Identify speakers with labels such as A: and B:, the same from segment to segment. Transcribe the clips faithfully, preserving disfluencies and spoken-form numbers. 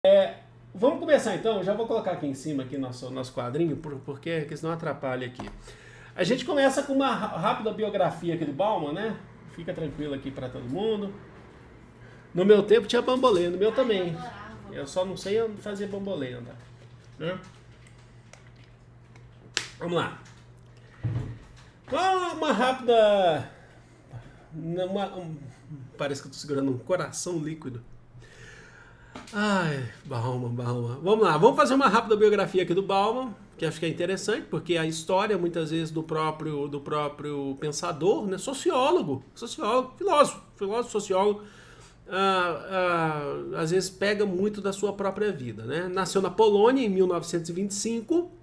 A: Vamos começar então, já vou colocar aqui em cima aqui nosso, nosso quadrinho, porque, porque senão atrapalha aqui. A gente começa com uma rápida biografia aqui do Bauman, né? Fica tranquilo aqui para todo mundo. No meu tempo tinha bambolê, no meu também. Eu só não sei fazer bambolê, né? Vamos lá. Uma rápida... Uma, um, parece que eu tô segurando um coração líquido. Ai, Bauman, Bauman. Vamos lá, vamos fazer uma rápida biografia aqui do Bauman, que acho que é interessante, porque a história, muitas vezes, do próprio, do próprio pensador, né? Sociólogo, sociólogo, filósofo, filósofo, sociólogo, ah, ah, às vezes pega muito da sua própria vida, né? Nasceu na Polônia em mil novecentos e vinte e cinco,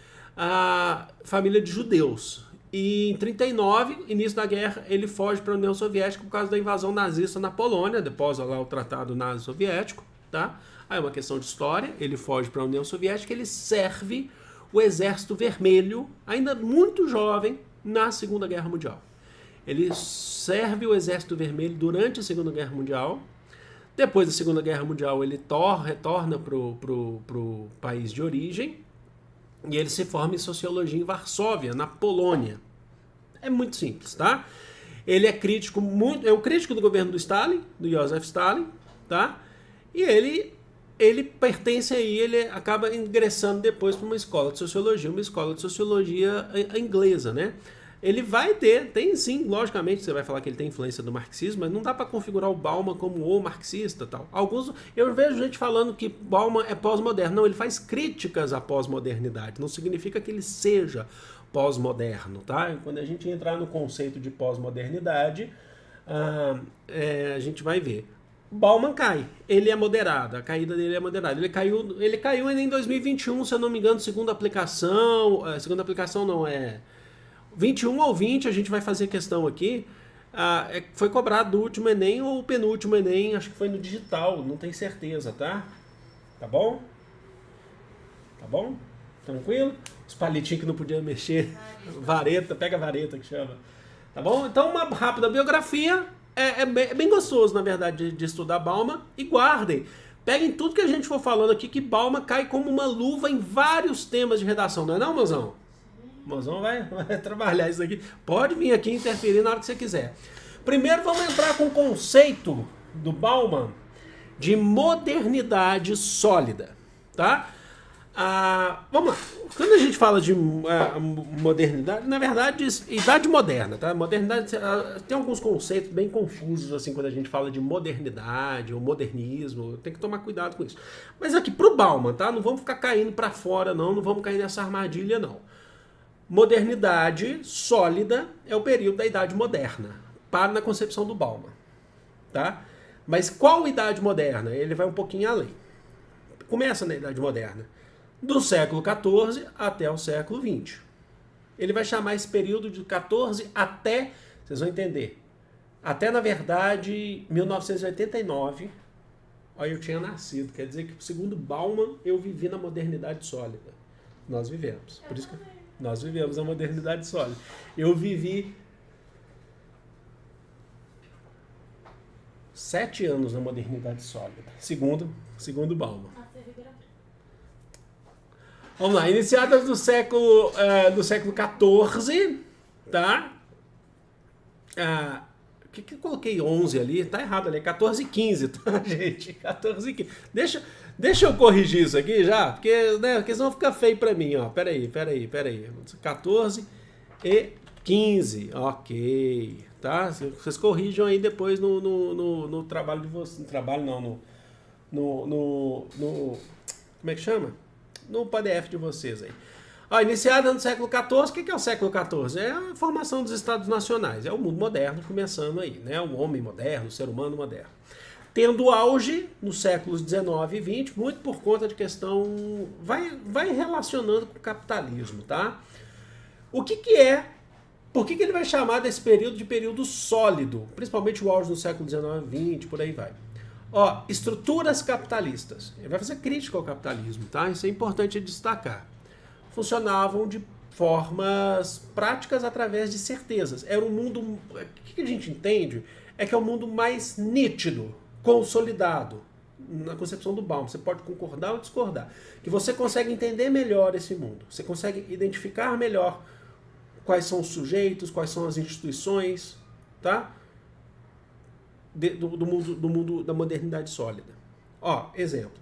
A: a família de judeus. E em trinta e nove, início da guerra, ele foge para a União Soviética por causa da invasão nazista na Polônia, depois lá o Tratado Nazi-Soviético, tá? Aí é uma questão de história, ele foge para a União Soviética, ele serve o Exército Vermelho, ainda muito jovem, na Segunda Guerra Mundial. Ele serve o Exército Vermelho durante a Segunda Guerra Mundial. Depois da Segunda Guerra Mundial, ele tor- retorna para o país de origem, e ele se forma em Sociologia em Varsóvia, na Polônia. É muito simples, tá? Ele é crítico, muito, é um crítico do governo do Stalin, do Joseph Stalin, tá? E ele, ele pertence aí, ele acaba ingressando depois para uma escola de Sociologia, uma escola de Sociologia inglesa, né? Ele vai ter, tem sim, logicamente, você vai falar que ele tem influência do marxismo, mas não dá para configurar o Bauman como o marxista, tal. Alguns, eu vejo gente falando que Bauman é pós-moderno. Não, ele faz críticas à pós-modernidade. Não significa que ele seja pós-moderno, tá? Quando a gente entrar no conceito de pós-modernidade, ah, é, a gente vai ver. Bauman cai, ele é moderado, a caída dele é moderada. Ele caiu, ele caiu ainda em dois mil e vinte e um, se eu não me engano, segunda aplicação, segunda aplicação não é... vinte e um ou vinte, a gente vai fazer questão aqui, ah, é, foi cobrado do último Enem ou o penúltimo Enem, acho que foi no digital, não tenho certeza, tá? Tá bom? Tá bom? Tranquilo? Os palitinhos que não podiam mexer, vareta, pega a vareta que chama. Tá bom? Então uma rápida biografia, é, é, bem, é bem gostoso, na verdade, de, de estudar Bauman, e guardem. Peguem tudo que a gente for falando aqui, que Bauman cai como uma luva em vários temas de redação, não é não, mozão? O mozão vai, vai trabalhar isso aqui. Pode vir aqui interferir na hora que você quiser. Primeiro vamos entrar com o conceito do Bauman de modernidade sólida, tá? Ah, vamos lá. Quando a gente fala de ah, modernidade, na verdade, idade moderna, tá? Modernidade ah, tem alguns conceitos bem confusos assim quando a gente fala de modernidade ou modernismo. Tem que tomar cuidado com isso. Mas aqui pro Bauman, tá? Não vamos ficar caindo para fora, não. Não vamos cair nessa armadilha, não. Modernidade sólida é o período da Idade Moderna, para na concepção do Bauman, tá? Mas qual Idade Moderna? Ele vai um pouquinho além. Começa na Idade Moderna, do século quatorze até o século vinte. Ele vai chamar esse período de quatorze até, vocês vão entender, até, na verdade, mil novecentos e oitenta e nove, olha, eu tinha nascido, quer dizer que, segundo Bauman, eu vivi na modernidade sólida. Nós vivemos, por isso que... Nós vivemos a modernidade sólida. Eu vivi sete anos na modernidade sólida, segundo, segundo Bauman. Vamos lá, iniciadas do século, uh, do século quatorze, tá? Uh, o que, que eu coloquei onze ali? Tá errado ali, é quatorze e quinze, tá, gente? quatorze e quinze. Deixa, deixa eu corrigir isso aqui já, porque, né, porque senão fica feio pra mim, ó. Pera aí, pera aí, pera aí. quatorze e quinze, ok, tá? Vocês corrijam aí depois no, no, no, no trabalho de vocês. No trabalho não, no, no, no, no... Como é que chama? No P D F de vocês aí. Ó, iniciada no século quatorze, o que é o século quatorze? É a formação dos Estados Nacionais, é o mundo moderno começando aí, né? O homem moderno, o ser humano moderno. Tendo auge nos séculos dezenove e vinte, muito por conta de questão... Vai, vai relacionando com o capitalismo, tá? O que que é... Por que que ele vai chamar desse período de período sólido? Principalmente o auge no século dezenove e vinte, por aí vai. Ó, estruturas capitalistas. Ele vai fazer crítica ao capitalismo, tá? Isso é importante destacar. Funcionavam de formas práticas através de certezas. Era um mundo... O que a gente entende é que é um mundo mais nítido, consolidado. na concepção do Baum, você pode concordar ou discordar, que você consegue entender melhor esse mundo, você consegue identificar melhor quais são os sujeitos, quais são as instituições, tá? De, do, do, mundo, do mundo da modernidade sólida. Ó, exemplo.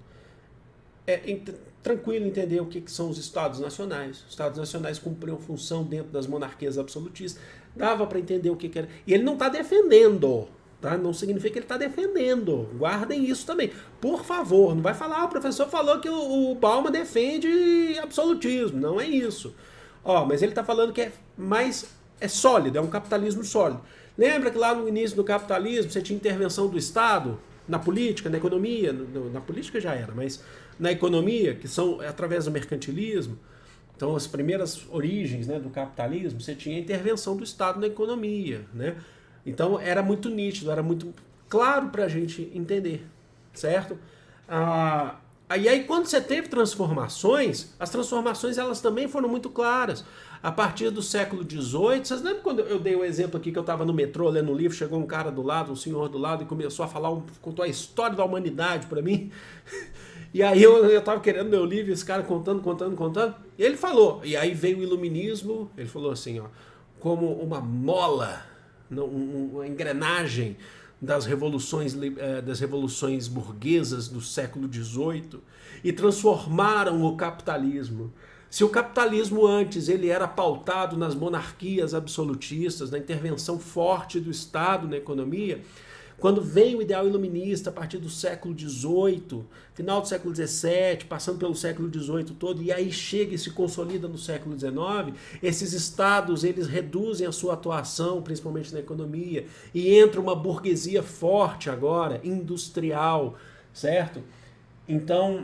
A: É ent tranquilo entender o que, que são os Estados Nacionais. Os Estados Nacionais cumpriam função dentro das monarquias absolutistas. Dava para entender o que, que era. E ele não está defendendo, tá? Não significa que ele está defendendo. Guardem isso também. Por favor, não vai falar, ah, o professor falou que o, o Bauman defende absolutismo. Não é isso. Ó, mas ele está falando que é mais é sólido, é um capitalismo sólido. Lembra que lá no início do capitalismo você tinha intervenção do Estado na política, na economia? No, na política já era, mas na economia, que são através do mercantilismo. Então, as primeiras origens, né, do capitalismo, você tinha a intervenção do Estado na economia, né? Então, era muito nítido, era muito claro para a gente entender, certo? Ah, e aí, quando você teve transformações, as transformações elas também foram muito claras. A partir do século dezoito, vocês lembram quando eu dei o exemplo aqui que eu estava no metrô lendo um livro, chegou um cara do lado, um senhor do lado, e começou a falar, um, contou a história da humanidade para mim? E aí eu, eu tava querendo meu livro, esse cara contando, contando, contando, e ele falou, e aí veio o iluminismo, ele falou assim, ó, como uma mola, uma engrenagem das revoluções, das revoluções burguesas do século dezoito, e transformaram o capitalismo. Se o capitalismo antes ele era pautado nas monarquias absolutistas, na intervenção forte do Estado na economia, quando vem o ideal iluminista a partir do século dezoito, final do século dezessete, passando pelo século dezoito todo, e aí chega e se consolida no século dezenove, esses estados eles reduzem a sua atuação, principalmente na economia, e entra uma burguesia forte agora, industrial, certo? Então,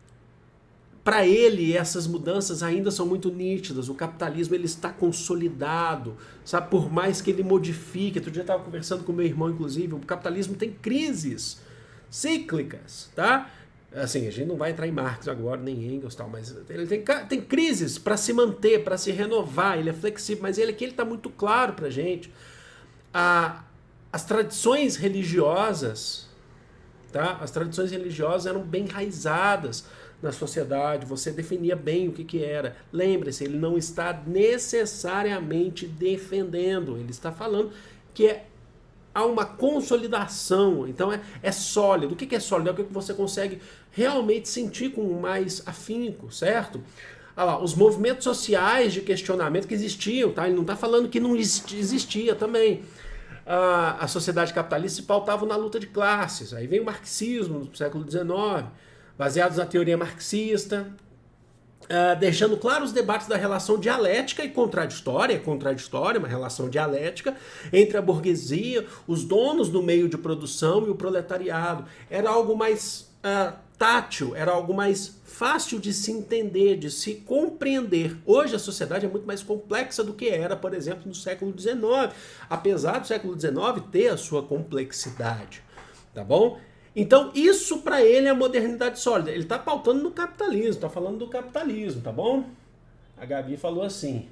A: para ele, essas mudanças ainda são muito nítidas. O capitalismo ele está consolidado, sabe? Por mais que ele modifique. Outro dia eu estava conversando com meu irmão, inclusive, o capitalismo tem crises cíclicas, tá? Assim, a gente não vai entrar em Marx agora, nem Engels, tal, mas ele tem, tem crises para se manter, para se renovar. Ele é flexível, mas ele aqui está muito claro para a gente. A, as tradições religiosas, tá? As tradições religiosas eram bem enraizadas na sociedade, você definia bem o que, que era. Lembre-se, ele não está necessariamente defendendo, ele está falando que é, há uma consolidação, então é, é sólido. O que, que é sólido? É o que você consegue realmente sentir com mais afinco, certo? Olha lá, os movimentos sociais de questionamento que existiam, tá? Ele não está falando que não existia também. A, a sociedade capitalista se pautava na luta de classes, aí vem o marxismo no século dezenove, baseados na teoria marxista, uh, deixando claro os debates da relação dialética e contraditória, contraditória, uma relação dialética, entre a burguesia, os donos do meio de produção e o proletariado. Era algo mais uh, tátil, era algo mais fácil de se entender, de se compreender. Hoje a sociedade é muito mais complexa do que era, por exemplo, no século dezenove, apesar do século dezenove ter a sua complexidade, tá bom? Então, isso para ele é a modernidade sólida. Ele está pautando no capitalismo, está falando do capitalismo, tá bom? A Gabi falou assim.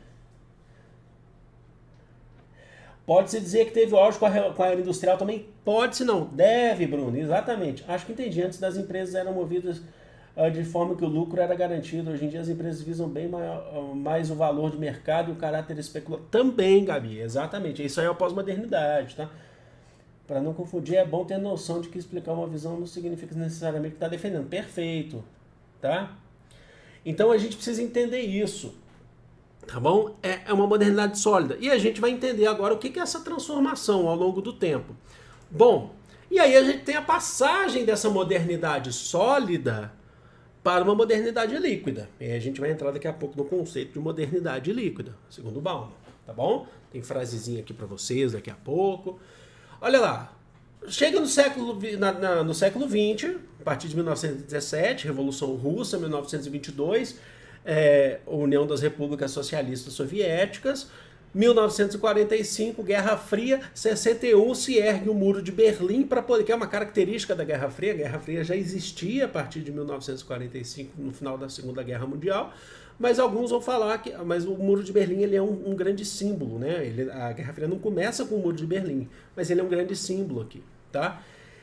A: Pode-se dizer que teve auge com a, com a era industrial também? Pode-se não. Deve, Bruno, exatamente. Acho que entendi. Antes das empresas eram movidas uh, de forma que o lucro era garantido. Hoje em dia as empresas visam bem maior, uh, mais o valor de mercado e o caráter especulativo. Também, Gabi, exatamente. Isso aí é a pós-modernidade, tá? Para não confundir, é bom ter noção de que explicar uma visão não significa necessariamente que está defendendo. Perfeito, tá? Então a gente precisa entender isso, tá bom? É, é uma modernidade sólida. E a gente vai entender agora o que é essa transformação ao longo do tempo. Bom, e aí a gente tem a passagem dessa modernidade sólida para uma modernidade líquida. E a gente vai entrar daqui a pouco no conceito de modernidade líquida, segundo o Bauman, tá bom? Tem frasezinha aqui para vocês daqui a pouco. Olha lá, chega no século, na, na, no século vinte, a partir de mil novecentos e dezessete, Revolução Russa, mil novecentos e vinte e dois, é, União das Repúblicas Socialistas Soviéticas, mil novecentos e quarenta e cinco, Guerra Fria, sessenta e um se ergue o Muro de Berlim, para poder, que é uma característica da Guerra Fria. A Guerra Fria já existia a partir de mil novecentos e quarenta e cinco, no final da Segunda Guerra Mundial, mas alguns vão falar que mas o Muro de Berlim ele é um, um grande símbolo, né? Ele, a Guerra Fria não começa com o Muro de Berlim, mas ele é um grande símbolo aqui, tá?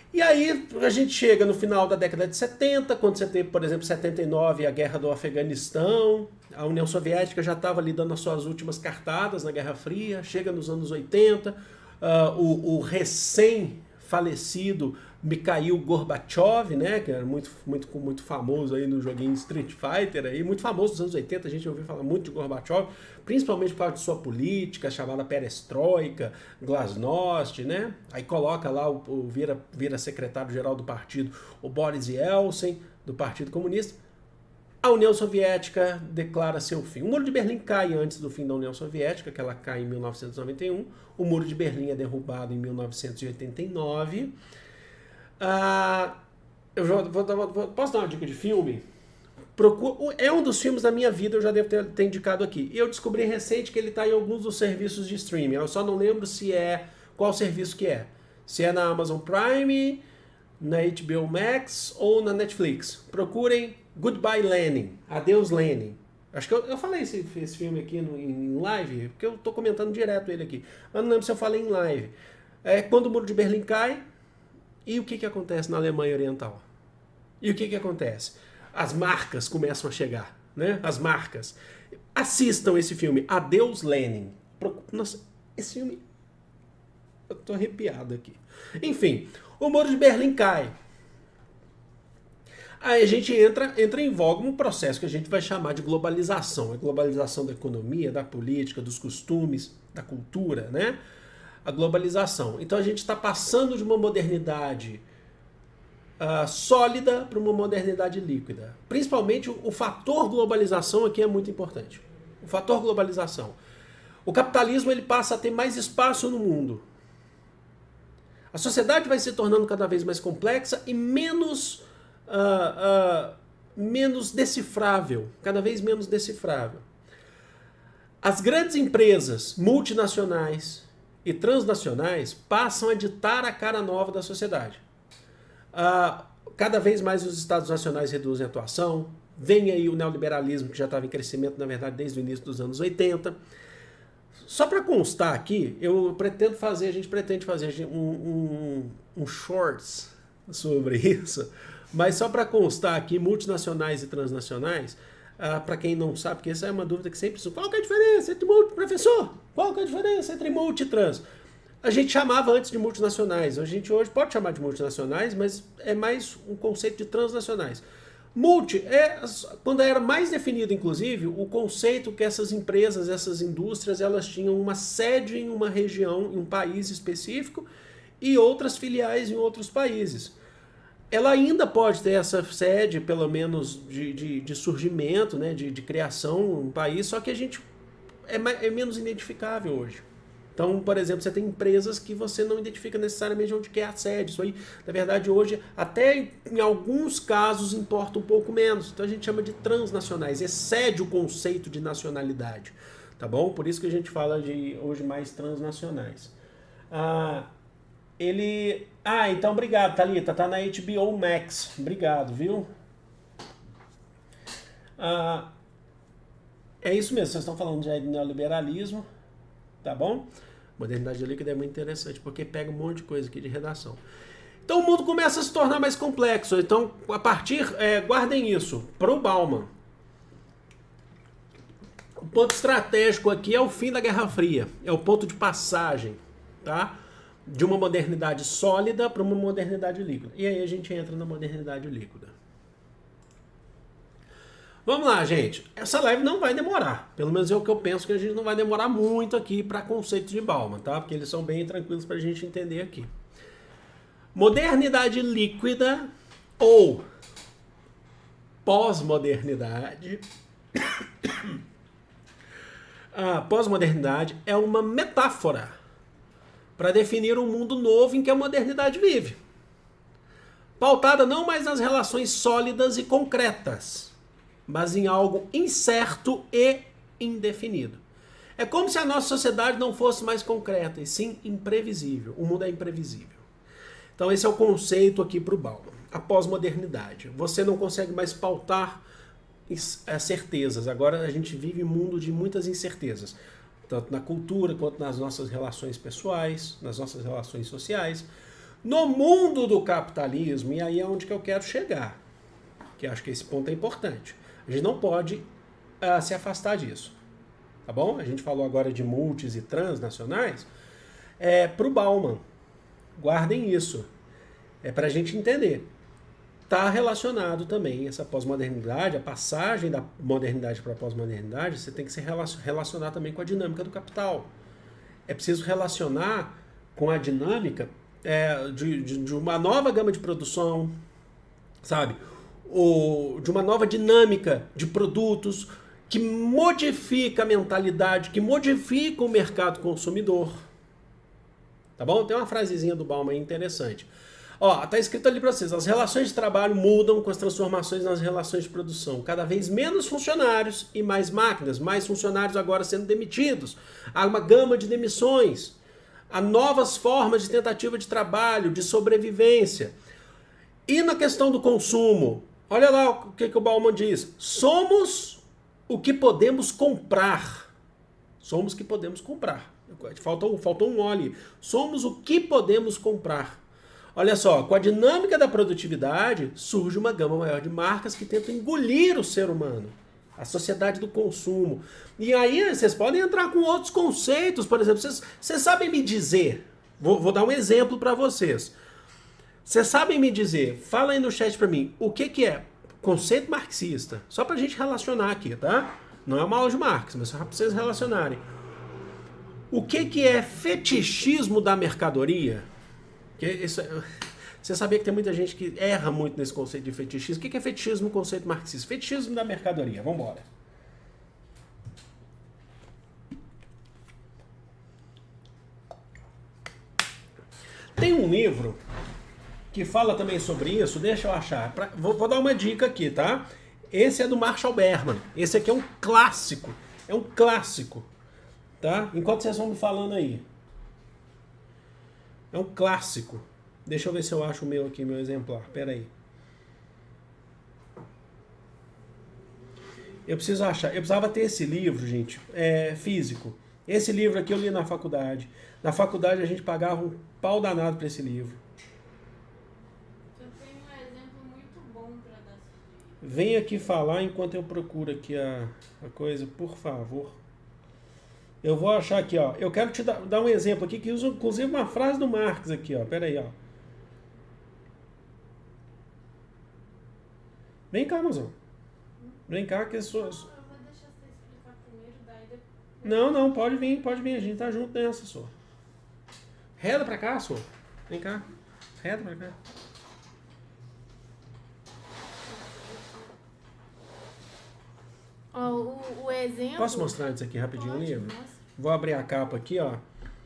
A: E aí a gente chega no final da década de setenta, quando você tem, por exemplo, setenta e nove, a guerra do Afeganistão, a União Soviética já estava ali dando as suas últimas cartadas na Guerra Fria, chega nos anos oitenta, uh, o, o recém-falecido Mikhail Gorbachev, né, que era muito, muito, muito famoso aí no joguinho Street Fighter, aí, muito famoso nos anos oitenta, a gente ouviu falar muito de Gorbachev, principalmente por causa de sua política, chamada perestroika, glasnost, né, aí coloca lá, o, o vira, vira secretário-geral do partido, o Boris Yeltsin, do Partido Comunista. A União Soviética declara seu fim. O Muro de Berlim cai antes do fim da União Soviética, que ela cai em mil novecentos e noventa e um, o Muro de Berlim é derrubado em mil novecentos e oitenta e nove, Ah, eu vou, vou, vou, posso dar uma dica de filme? Procura, é um dos filmes da minha vida, eu já devo ter, ter indicado aqui. Eu descobri recente que ele está em alguns dos serviços de streaming. Eu só não lembro se é qual serviço que é. Se é na Amazon Prime, na H B O Max ou na Netflix. Procurem Goodbye Lenin, Adeus Lenin. Acho que eu, eu falei esse, esse filme aqui no, em live, porque eu estou comentando direto ele aqui. Mas não lembro se eu falei em live. É quando o Muro de Berlim cai. E o que, que acontece na Alemanha Oriental? E o que, que acontece? As marcas começam a chegar, né? As marcas. Assistam esse filme, Adeus Lenin. Nossa, esse filme... Eu tô arrepiado aqui. Enfim, o Muro de Berlim cai. Aí a gente entra, entra em voga um processo que a gente vai chamar de globalização. A globalização da economia, da política, dos costumes, da cultura, né? A globalização. Então a gente está passando de uma modernidade uh, sólida para uma modernidade líquida. Principalmente o, o fator globalização aqui é muito importante. O fator globalização. O capitalismo ele passa a ter mais espaço no mundo. A sociedade vai se tornando cada vez mais complexa e menos, uh, uh, menos decifrável. Cada vez menos decifrável. As grandes empresas multinacionais e transnacionais passam a ditar a cara nova da sociedade. Ah, cada vez mais os estados nacionais reduzem a atuação, vem aí o neoliberalismo que já estava em crescimento, na verdade, desde o início dos anos oitenta. Só para constar aqui, eu pretendo fazer, a gente pretende fazer um, um, um shorts sobre isso, mas só para constar aqui, multinacionais e transnacionais, Uh, para quem não sabe, porque essa é uma dúvida que sempre surge. Qual que é a diferença entre multi, professor? Qual que é a diferença entre multi e trans? A gente chamava antes de multinacionais. A gente hoje pode chamar de multinacionais, mas é mais um conceito de transnacionais. Multi é quando era mais definido, inclusive, o conceito que essas empresas, essas indústrias, elas tinham uma sede em uma região, em um país específico, e outras filiais em outros países. Ela ainda pode ter essa sede, pelo menos, de, de, de surgimento, né, de, de criação no país, só que a gente é, é menos identificável hoje. Então, por exemplo, você tem empresas que você não identifica necessariamente onde que é a sede. Isso aí, na verdade, hoje, até em alguns casos, importa um pouco menos. Então a gente chama de transnacionais, excede o conceito de nacionalidade, tá bom? Por isso que a gente fala de hoje mais transnacionais. Ah... Ele... Ah, então obrigado, Thalita. Tá na H B O Max. Obrigado, viu? Ah, é isso mesmo, vocês estão falando de neoliberalismo, tá bom? Modernidade líquida é muito interessante, porque pega um monte de coisa aqui de redação. Então o mundo começa a se tornar mais complexo. Então, a partir... É, guardem isso. Para o Bauman, o ponto estratégico aqui é o fim da Guerra Fria. É o ponto de passagem, tá? De uma modernidade sólida para uma modernidade líquida. E aí a gente entra na modernidade líquida. Vamos lá, gente. Essa live não vai demorar. Pelo menos é o que eu penso, que a gente não vai demorar muito aqui para conceitos de Bauman, tá? Porque eles são bem tranquilos para a gente entender aqui. Modernidade líquida ou pós-modernidade. A pós-modernidade é uma metáfora para definir um mundo novo em que a modernidade vive. Pautada não mais nas relações sólidas e concretas, mas em algo incerto e indefinido. É como se a nossa sociedade não fosse mais concreta, e sim imprevisível. O mundo é imprevisível. Então esse é o conceito aqui para o Bauman. A pós-modernidade. Você não consegue mais pautar certezas. Agora a gente vive um mundo de muitas incertezas. Tanto na cultura, quanto nas nossas relações pessoais, nas nossas relações sociais. No mundo do capitalismo, e aí é onde que eu quero chegar, que acho que esse ponto é importante, a gente não pode uh, se afastar disso, tá bom? A gente falou agora de multis e transnacionais, é, para o Bauman, guardem isso, é para a gente entender. Está relacionado também essa pós-modernidade, a passagem da modernidade para a pós-modernidade, você tem que se relacionar também com a dinâmica do capital. É preciso relacionar com a dinâmica é, de, de, de uma nova gama de produção, sabe? Ou de uma nova dinâmica de produtos que modifica a mentalidade, que modifica o mercado consumidor. Tá bom? Tem uma frasezinha do Bauman interessante. Ó, tá escrito ali para vocês, as relações de trabalho mudam com as transformações nas relações de produção. Cada vez menos funcionários e mais máquinas, mais funcionários agora sendo demitidos. Há uma gama de demissões. Há novas formas de tentativa de trabalho, de sobrevivência. E na questão do consumo, olha lá o que, que o Bauman diz. Somos o que podemos comprar. Somos o que podemos comprar. Faltou, faltou um ó ali. Somos o que podemos comprar. Olha só, com a dinâmica da produtividade, surge uma gama maior de marcas que tentam engolir o ser humano, a sociedade do consumo. E aí vocês podem entrar com outros conceitos, por exemplo, vocês, vocês sabem me dizer, vou, vou dar um exemplo para vocês. Vocês sabem me dizer, fala aí no chat para mim, o que, que é conceito marxista? Só para a gente relacionar aqui, tá? Não é uma aula de Marx, mas só para vocês relacionarem. O que, que é fetichismo da mercadoria? Isso, você sabia que tem muita gente que erra muito nesse conceito de fetichismo. O que é fetichismo no conceito marxista? Fetichismo da mercadoria. Vamos embora. Tem um livro que fala também sobre isso. Deixa eu achar. Pra, vou, vou dar uma dica aqui, tá? Esse é do Marshall Berman. Esse aqui é um clássico. É um clássico. Tá? Enquanto vocês vão me falando aí. É um clássico. Deixa eu ver se eu acho o meu aqui, meu exemplar. Pera aí. Eu preciso achar. Eu precisava ter esse livro, gente, é, físico. Esse livro aqui eu li na faculdade. Na faculdade a gente pagava um pau danado para esse livro.
B: Eu tenho um exemplo muito bom para dar.
A: Vem aqui falar enquanto eu procuro aqui a, a coisa, por favor. Eu vou achar aqui, ó. Eu quero te dar, dar um exemplo aqui que usa inclusive uma frase do Marx aqui, ó. Pera aí, ó. Vem cá, mozão. Vem cá que é sua...
B: Eu vou deixar você explicar primeiro, daí depois.
A: Não, não, pode vir, pode vir. A gente tá junto nessa, só. Reda pra cá, só. Vem cá. Reda pra cá.
B: Ó, o, o exemplo...
A: Posso mostrar isso aqui rapidinho,
B: Pode,
A: livro?
B: mostra.
A: Vou abrir a capa aqui, ó.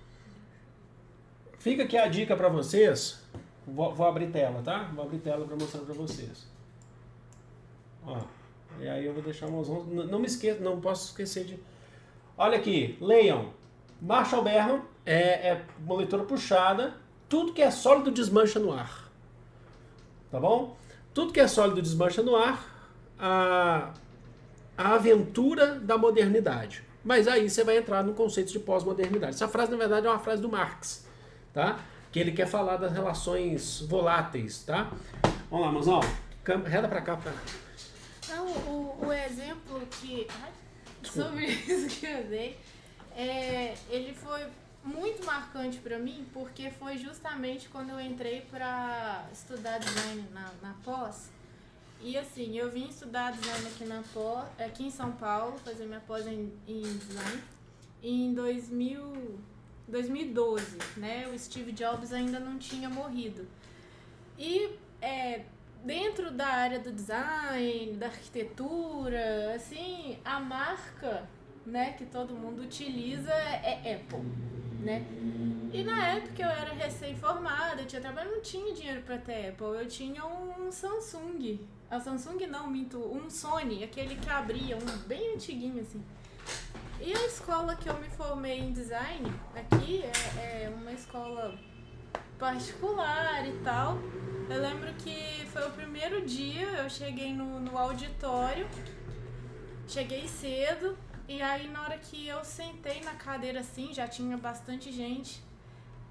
A: Fica aqui a dica pra vocês. Vou, vou abrir tela, tá? Vou abrir tela pra mostrar pra vocês. Ó. E aí eu vou deixar umas... Não, não me esqueça, não posso esquecer de... Olha aqui, leiam. Marshall Berman é, é uma leitura puxada. Tudo que é sólido desmancha no ar. Tá bom? Tudo que é sólido desmancha no ar. A... a aventura da modernidade. Mas aí você vai entrar no conceito de pós-modernidade. Essa frase, na verdade, é uma frase do Marx, tá? Que ele quer falar das relações voláteis, tá? Vamos lá, mozão. Reda pra cá. Pra...
B: Não, o, o exemplo que... sobre isso que eu usei, é, ele foi muito marcante pra mim, porque foi justamente quando eu entrei pra estudar design na, na pós. E assim, eu vim estudar design aqui, na pós, aqui em São Paulo, fazer minha pós em, em design, em dois mil, dois mil e doze, né? O Steve Jobs ainda não tinha morrido. E é, dentro da área do design, da arquitetura, assim, a marca, né, que todo mundo utiliza é Apple, né? E na época eu era recém-formada, eu tinha trabalho, não tinha dinheiro para ter Apple, eu tinha um Samsung. A Samsung não, minto, um Sony, aquele que abria, um bem antiguinho assim. E a escola que eu me formei em design aqui é, é uma escola particular e tal. Eu lembro que foi o primeiro dia, eu cheguei no, no auditório, cheguei cedo, e aí na hora que eu sentei na cadeira assim, já tinha bastante gente.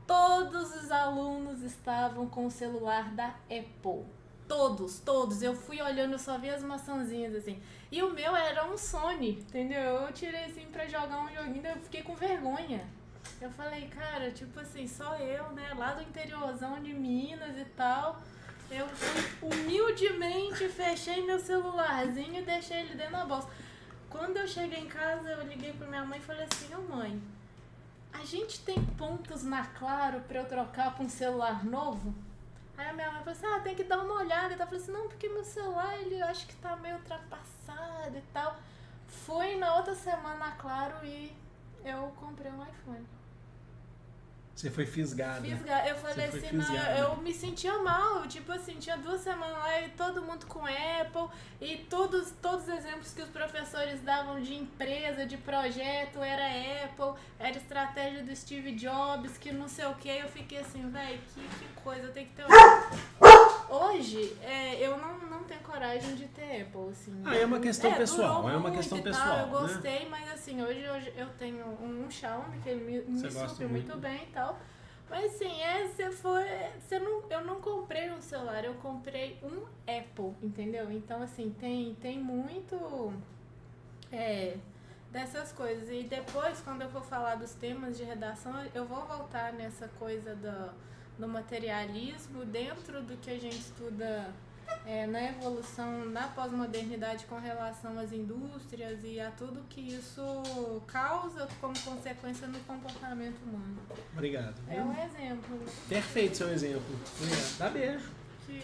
B: todos os alunos estavam com o celular da Apple. Todos, todos. Eu fui olhando, eu só vi as maçãzinhas assim. E o meu era um Sony, entendeu? Eu tirei assim pra jogar um joguinho, eu fiquei com vergonha. Eu falei, cara, tipo assim, só eu, né, lá do interiorzão de Minas e tal. Eu fui humildemente, fechei meu celularzinho e deixei ele dentro da bolsa. Quando eu cheguei em casa, eu liguei pra minha mãe e falei assim, ô mãe, a gente tem pontos na Claro pra eu trocar pra um celular novo? Aí a minha mãe falou assim, ah, tem que dar uma olhada. Eu falei assim, não, porque meu celular, ele acho que tá meio ultrapassado e tal. Fui na outra semana na Claro e eu comprei um iPhone.
A: Você foi fisgada.
B: Fisgada. Eu falei assim, não, eu me sentia mal. Tipo assim, tinha duas semanas lá e todo mundo com Apple. E todos, todos os exemplos que os professores davam de empresa, de projeto, era Apple, era estratégia do Steve Jobs, que não sei o que. Eu fiquei assim, velho, que, que coisa, eu tenho que ter... Hoje, é, eu não, não tenho coragem de ter Apple, assim.
A: Ah, é uma questão
B: é,
A: pessoal, é uma questão pessoal,
B: tal, eu
A: né?
B: gostei, mas assim, hoje, hoje eu tenho um, um Xiaomi que ele me, me supre muito bem e tal. Mas assim, é, você foi, você não, eu não comprei um celular, eu comprei um Apple, entendeu? Então assim, tem, tem muito é, dessas coisas. E depois, quando eu for falar dos temas de redação, eu vou voltar nessa coisa do, do materialismo dentro do que a gente estuda é, na evolução, na pós-modernidade com relação às indústrias e a tudo que isso causa como consequência no comportamento humano.
A: Obrigado.
B: É um exemplo.
A: Perfeito seu exemplo. Obrigado. Dá beijo.
B: Que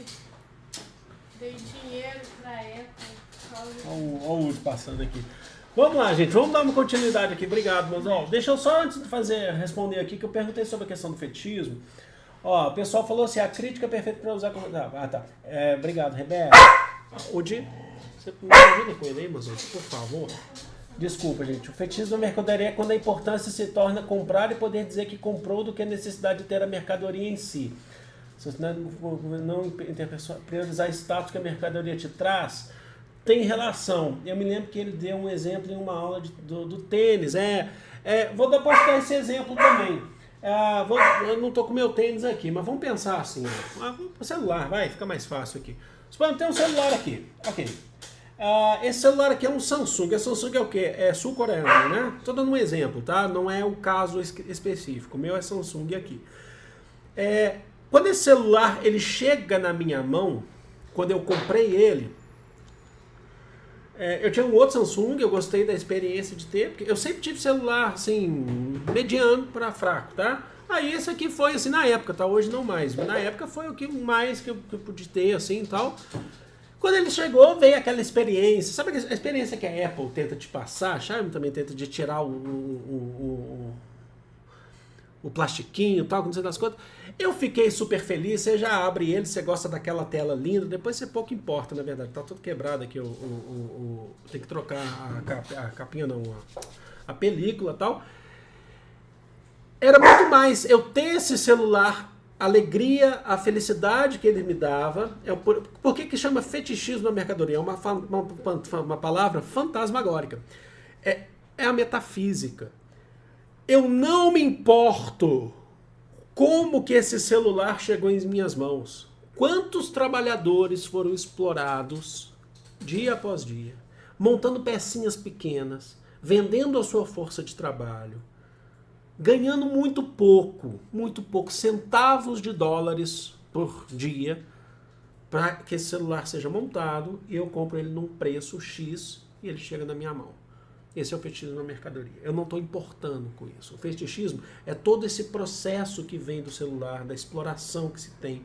B: dei dinheiro pra Apple.
A: Olha o Wood passando aqui. Vamos lá, gente. Vamos dar uma continuidade aqui. Obrigado, meus. Ó, deixa eu só, antes de fazer, responder aqui, que eu perguntei sobre a questão do fetichismo. Ó, o pessoal falou assim, a crítica é perfeita para usar como... Ah, tá. É, obrigado, Rebeca. Woody, você me ajuda com ele aí, meus outros, por favor? Desculpa, gente. O fetichismo da mercadoria é quando a importância se torna comprar e poder dizer que comprou do que a necessidade de ter a mercadoria em si. Se você não priorizar status que a mercadoria te traz, tem relação. Eu me lembro que ele deu um exemplo em uma aula de, do, do tênis. É, é, vou depois dar esse exemplo também. É, vou, eu não estou com meu tênis aqui, mas vamos pensar assim. O celular, vai, fica mais fácil aqui. Você pode ter um celular aqui. Ok. Uh, esse celular aqui é um Samsung. A Samsung é o quê? É sul-coreano, né? Estou dando um exemplo, tá? Não é o caso específico. O meu é Samsung aqui. É, quando esse celular ele chega na minha mão, quando eu comprei ele, é, eu tinha um outro Samsung, eu gostei da experiência de ter, porque eu sempre tive celular assim, mediano para fraco, tá? Aí esse aqui foi assim na época, tá? Hoje não mais. Mas na época foi o que mais que eu, que eu pude ter, assim e tal. Quando ele chegou, veio aquela experiência. Sabe a experiência que a Apple tenta te passar? A Xiaomi também tenta de tirar o, o, o, o, o plastiquinho e tal, não sei das contas. Eu fiquei super feliz. Você já abre ele, você gosta daquela tela linda. Depois você pouco importa, na verdade. Tá tudo quebrado aqui. O, o, o, o, tem que trocar a, cap, a capinha, não, a, a película e tal. Era muito mais eu ter esse celular, a alegria, a felicidade que ele me dava. É, por, por que que chama fetichismo na mercadoria? É uma, uma, uma palavra fantasmagórica. É, é a metafísica. Eu não me importo como que esse celular chegou em minhas mãos. Quantos trabalhadores foram explorados dia após dia, montando pecinhas pequenas, vendendo a sua força de trabalho, ganhando muito pouco, muito pouco, centavos de dólares por dia, para que esse celular seja montado e eu compro ele num preço X e ele chega na minha mão. Esse é o fetichismo na mercadoria. Eu não estou importando com isso. O fetichismo é todo esse processo que vem do celular, da exploração que se tem,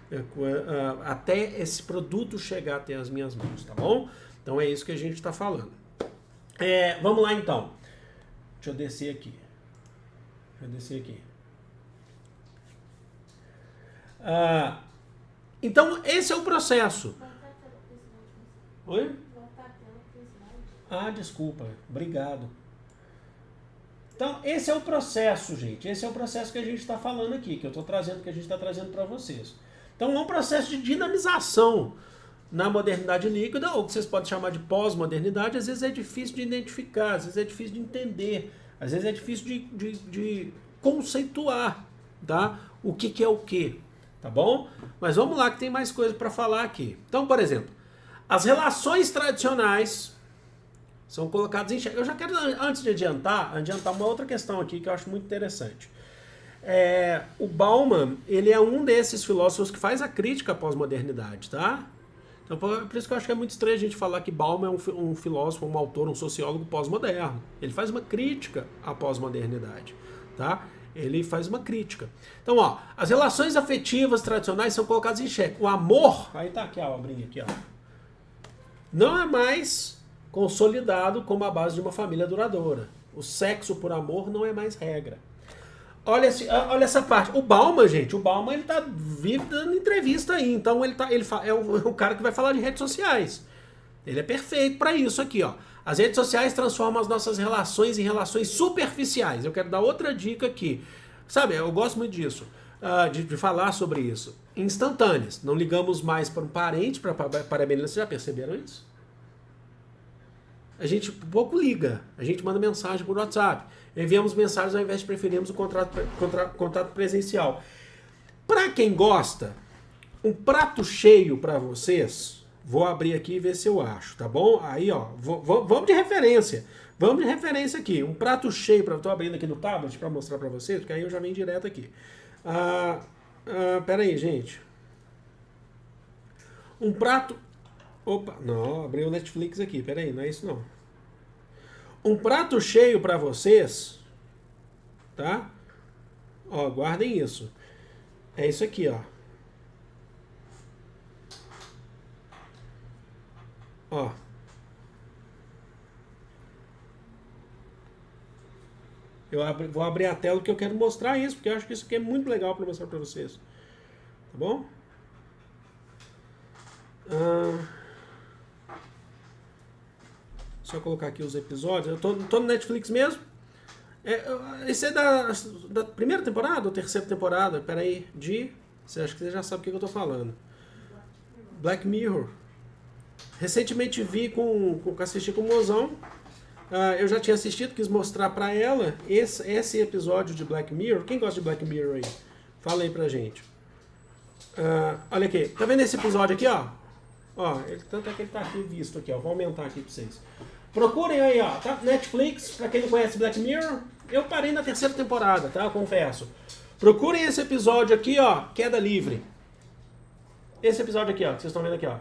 A: até esse produto chegar até as minhas mãos, tá bom? Então é isso que a gente está falando. É, vamos lá então. Deixa eu descer aqui. Deixa eu descer aqui. Ah, então, esse é o processo. Oi? Ah, desculpa. Obrigado. Então, esse é o processo, gente. Esse é o processo que a gente está falando aqui, que eu estou trazendo, que a gente está trazendo para vocês. Então, é um processo de dinamização na modernidade líquida, ou que vocês podem chamar de pós-modernidade. Às vezes é difícil de identificar, às vezes é difícil de entender. Às vezes é difícil de, de, de conceituar, tá? O que, que é o que, tá bom? Mas vamos lá que tem mais coisa para falar aqui. Então, por exemplo, as relações tradicionais são colocadas em xeque. Eu já quero, antes de adiantar, adiantar uma outra questão aqui que eu acho muito interessante. É, o Bauman, ele é um desses filósofos que faz a crítica à pós-modernidade, tá? Então, por isso que eu acho que é muito estranho a gente falar que Bauman é um, um filósofo, um autor, um sociólogo pós-moderno. Ele faz uma crítica à pós-modernidade, tá? Ele faz uma crítica. Então, ó, as relações afetivas tradicionais são colocadas em xeque. O amor, aí tá aqui a obrinha aqui, ó, não é mais consolidado como a base de uma família duradoura. O sexo por amor não é mais regra. Olha, esse, olha essa parte. O Bauman, gente, o Bauman ele tá vivo dando entrevista aí. Então ele, tá, ele é o, o cara que vai falar de redes sociais. Ele é perfeito para isso aqui, ó. As redes sociais transformam as nossas relações em relações superficiais. Eu quero dar outra dica aqui. Sabe, eu gosto muito disso, uh, de, de falar sobre isso. Instantâneas. Não ligamos mais para um parente para parabenizar. Vocês já perceberam isso? A gente pouco liga, a gente manda mensagem por WhatsApp, enviamos mensagens ao invés de preferirmos o contrato, contra, contato presencial. Para quem gosta, um prato cheio para vocês, vou abrir aqui e ver se eu acho, tá bom? Aí, ó, vou, vou, vamos de referência, vamos de referência aqui, um prato cheio, para estou abrindo aqui no tablet para mostrar para vocês, porque aí eu já venho direto aqui. Ah, ah, pera aí, gente. Um prato... Opa, não, abri o Netflix aqui, peraí, não é isso não. Um prato cheio para vocês, tá? Ó, guardem isso. É isso aqui, ó. Ó. Eu abri, vou abrir a tela porque eu quero mostrar isso, porque eu acho que isso aqui é muito legal para mostrar para vocês. Tá bom? Ah... Só colocar aqui os episódios. Eu tô, tô no Netflix mesmo. É, esse é da, da primeira temporada ou terceira temporada? Pera aí. De... Você acha que você já sabe o que eu tô falando. Black Mirror. Recentemente vi com... com assisti com o Mozão. Uh, eu já tinha assistido, quis mostrar pra ela esse, esse episódio de Black Mirror. Quem gosta de Black Mirror aí? Fala aí pra gente. Uh, olha aqui. Tá vendo esse episódio aqui, ó? Ó, ele, tanto é que ele tá aqui visto aqui, ó. Vou aumentar aqui pra vocês. Procurem aí, ó, tá? Netflix, pra quem não conhece Black Mirror, eu parei na terceira temporada, tá? Eu confesso. Procurem esse episódio aqui, ó, Queda Livre. Esse episódio aqui, ó, que vocês estão vendo aqui, ó.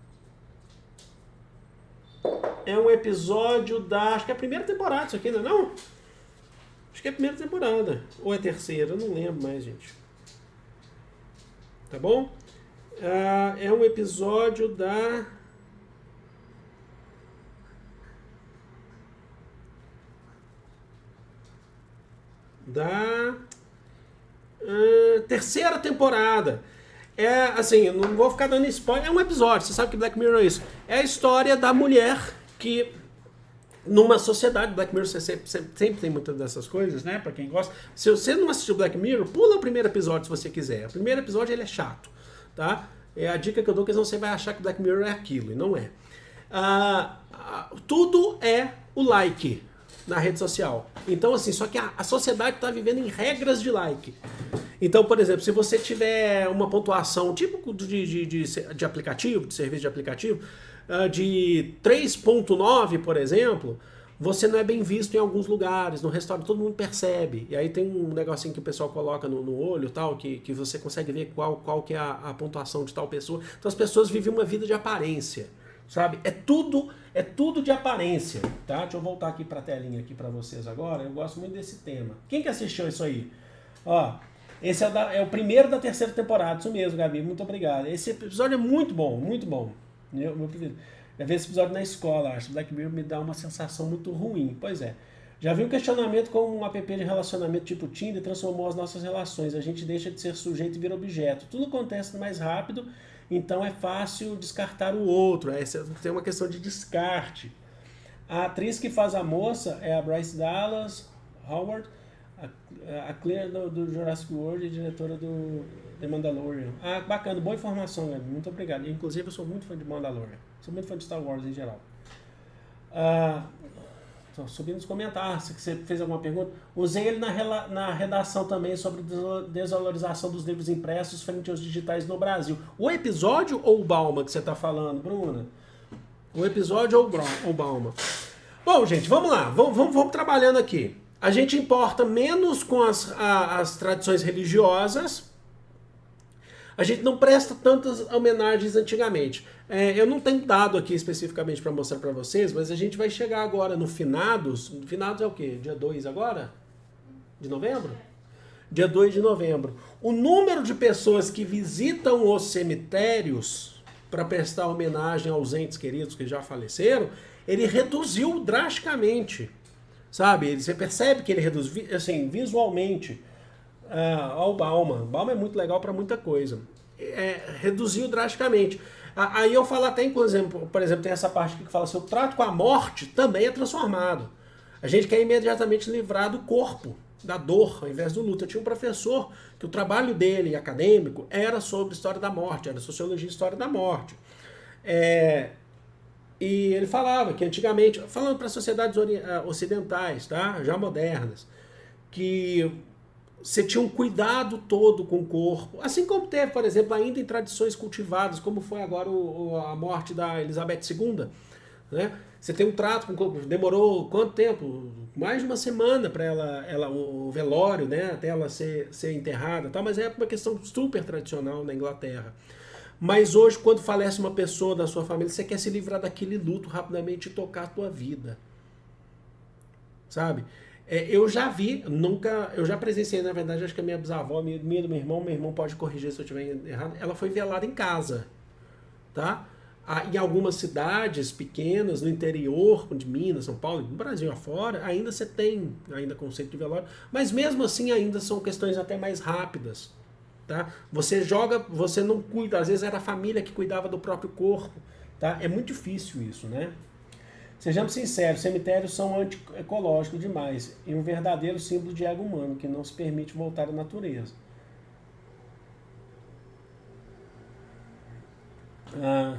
A: É um episódio da... Acho que é a primeira temporada isso aqui, não é não? Acho que é a primeira temporada. Ou é a terceira, eu não lembro mais, gente. Tá bom? Uh, é um episódio da... Da uh, terceira temporada. É assim, não vou ficar dando spoiler. É um episódio, você sabe que Black Mirror é isso. É a história da mulher que, numa sociedade, Black Mirror sempre, sempre, sempre tem muitas dessas coisas, né? Pra quem gosta. Se você não assistiu Black Mirror, pula o primeiro episódio se você quiser. O primeiro episódio ele é chato, tá? É a dica que eu dou, que senão você vai achar que Black Mirror é aquilo, e não é. Uh, uh, tudo é o like na rede social. Então, assim, só que a, a sociedade está vivendo em regras de like. Então, por exemplo, se você tiver uma pontuação tipo de, de, de, de aplicativo, de serviço de aplicativo, uh, de três ponto nove, por exemplo, você não é bem visto em alguns lugares, no restaurante todo mundo percebe. E aí tem um negocinho que o pessoal coloca no, no olho, tal, que, que você consegue ver qual, qual que é a, a pontuação de tal pessoa. Então as pessoas vivem uma vida de aparência. Sabe? É tudo, é tudo de aparência, tá? Deixa eu voltar aqui para a telinha aqui para vocês agora. Eu gosto muito desse tema. Quem que assistiu isso aí? Ó, esse é, da, é o primeiro da terceira temporada, isso mesmo, Gabi. Muito obrigado. Esse episódio é muito bom, muito bom. Eu, meu preferido. Eu vi esse episódio na escola, acho. Black Mirror me dá uma sensação muito ruim. Pois é. Já vi um questionamento como um app de relacionamento tipo Tinder transformou as nossas relações. A gente deixa de ser sujeito e vira objeto. Tudo acontece mais rápido. Então é fácil descartar o outro, é, tem uma questão de descarte. A atriz que faz a moça é a Bryce Dallas Howard, a, a Claire do, do Jurassic World e diretora do The Mandalorian. Ah, bacana, boa informação, Gabi, muito obrigado. Inclusive eu sou muito fã de Mandalorian, sou muito fã de Star Wars em geral. Ah, tô subindo os comentários, se você fez alguma pergunta. Usei ele na, rela, na redação também sobre desvalorização dos livros impressos frente aos digitais no Brasil. O episódio ou o Bauman que você está falando, Bruna? O episódio ou o Bauman? Bom, gente, vamos lá. Vamos, vamos, vamos trabalhando aqui. A gente importa menos com as, a, as tradições religiosas. A gente não presta tantas homenagens antigamente. É, eu não tenho dado aqui especificamente para mostrar para vocês, mas a gente vai chegar agora no Finados. Finados é o quê? Dia dois agora? De novembro? Dia dois de novembro. O número de pessoas que visitam os cemitérios para prestar homenagem aos entes queridos que já faleceram, ele reduziu drasticamente. Sabe? Você percebe que ele reduz assim, visualmente. Uh, ao Bauman. O Bauman é muito legal para muita coisa. É, reduziu drasticamente. Aí eu falo até, por exemplo, por exemplo, tem essa parte aqui que fala assim, o trato com a morte também é transformado. A gente quer imediatamente livrar do corpo, da dor, ao invés do luto. Eu tinha um professor que o trabalho dele, acadêmico, era sobre história da morte, era sociologia e história da morte. É, e ele falava que antigamente, falando para sociedades ocidentais, tá? Já modernas, que você tinha um cuidado todo com o corpo, assim como teve, por exemplo, ainda em tradições cultivadas, como foi agora o, a morte da Elizabeth segunda, né? Você tem um trato com o corpo, demorou quanto tempo? Mais de uma semana para ela, ela, o velório, né? Até ela ser, ser enterrada, tá? Mas é uma questão super tradicional na Inglaterra. Mas hoje, quando falece uma pessoa da sua família, você quer se livrar daquele luto rapidamente e tocar a tua vida, sabe? É, eu já vi, nunca, eu já presenciei, na verdade, acho que a minha bisavó, minha, minha do meu irmão, meu irmão pode corrigir se eu estiver errado, ela foi velada em casa, tá? Ah, em algumas cidades pequenas, no interior de Minas, São Paulo, no Brasil afora, ainda você tem ainda conceito de velório, mas mesmo assim ainda são questões até mais rápidas, tá? Você joga, você não cuida, às vezes era a família que cuidava do próprio corpo, tá? É muito difícil isso, né? Sejamos sinceros, cemitérios são antiecológicos demais e um verdadeiro símbolo de ego humano que não se permite voltar à natureza. Ah,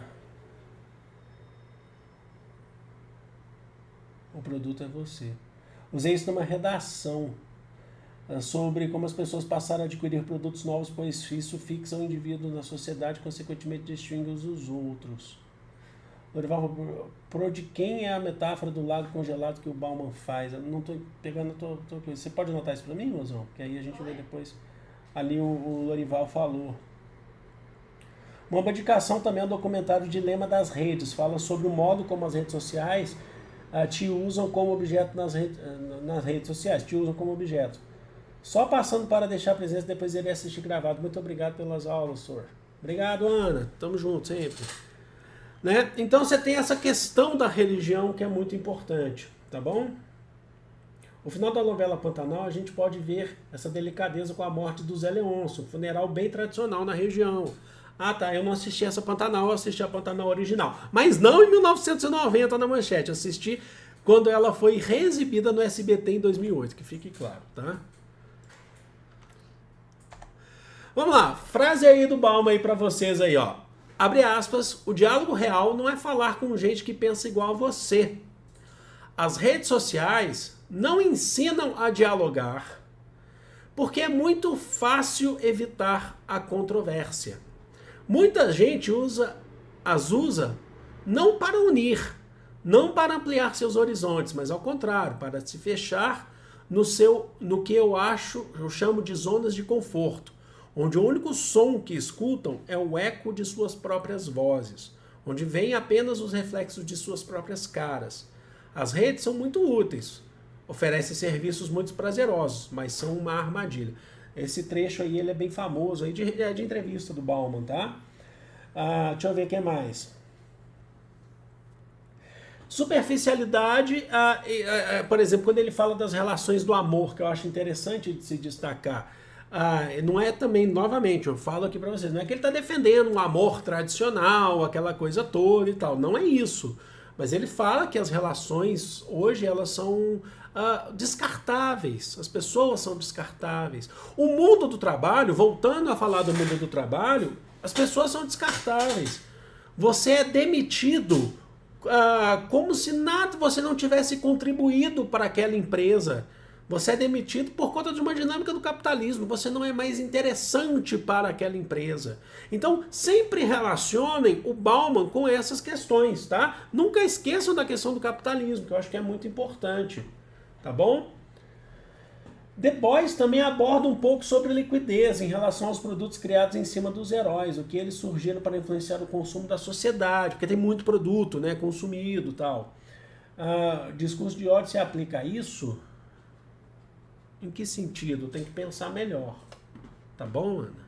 A: o produto é você. Usei isso numa redação ah, sobre como as pessoas passaram a adquirir produtos novos, pois isso fixa o indivíduo na sociedade e, consequentemente, distingue-os dos outros. Lorival, pro de quem é a metáfora do lago congelado que o Bauman faz? Eu não estou pegando a tua, tua coisa. Você pode anotar isso para mim, Mozão? Que aí a gente vê depois. Ali o, o Lorival falou. Uma indicação também é o documentário Dilema das Redes. Fala sobre o modo como as redes sociais uh, te usam como objeto nas, rede, uh, nas redes sociais. Te usam como objeto. Só passando para deixar a presença, depois ele assistir gravado. Muito obrigado pelas aulas, senhor. Obrigado, Ana. Tamo junto sempre. Né? Então você tem essa questão da religião que é muito importante, tá bom? No final da novela Pantanal a gente pode ver essa delicadeza com a morte do Zé Leôncio, um funeral bem tradicional na região. Ah tá, eu não assisti essa Pantanal, eu assisti a Pantanal original. Mas não em mil novecentos e noventa na Manchete, assisti quando ela foi reexibida no S B T em dois mil e oito, que fique claro, tá? Vamos lá, frase aí do Bauman aí pra vocês aí, ó. Abre aspas, o diálogo real não é falar com gente que pensa igual a você. As redes sociais não ensinam a dialogar, porque é muito fácil evitar a controvérsia. Muita gente usa, as usa não para unir, não para ampliar seus horizontes, mas ao contrário, para se fechar no, seu, no que eu acho, eu chamo de zonas de conforto, onde o único som que escutam é o eco de suas próprias vozes, onde vêm apenas os reflexos de suas próprias caras. As redes são muito úteis, oferecem serviços muito prazerosos, mas são uma armadilha. Esse trecho aí ele é bem famoso, aí de, de entrevista do Bauman, tá? Ah, deixa eu ver o que mais. Superficialidade, ah, ah, ah, por exemplo, quando ele fala das relações do amor, que eu acho interessante de se destacar, ah, não é também, novamente, eu falo aqui para vocês, não é que ele está defendendo um amor tradicional, aquela coisa toda e tal, não é isso. Mas ele fala que as relações hoje elas são ah, descartáveis, as pessoas são descartáveis. O mundo do trabalho, voltando a falar do mundo do trabalho, as pessoas são descartáveis. Você é demitido ah, como se nada você não tivesse contribuído para aquela empresa. Você é demitido por conta de uma dinâmica do capitalismo. Você não é mais interessante para aquela empresa. Então, sempre relacionem o Bauman com essas questões, tá? Nunca esqueçam da questão do capitalismo, que eu acho que é muito importante, tá bom? Du Bois também aborda um pouco sobre liquidez em relação aos produtos criados em cima dos heróis, o que eles surgiram para influenciar o consumo da sociedade, porque tem muito produto, né, consumido e tal. Ah, discurso de ódio se aplica a isso? Em que sentido? Tem que pensar melhor. Tá bom, Ana?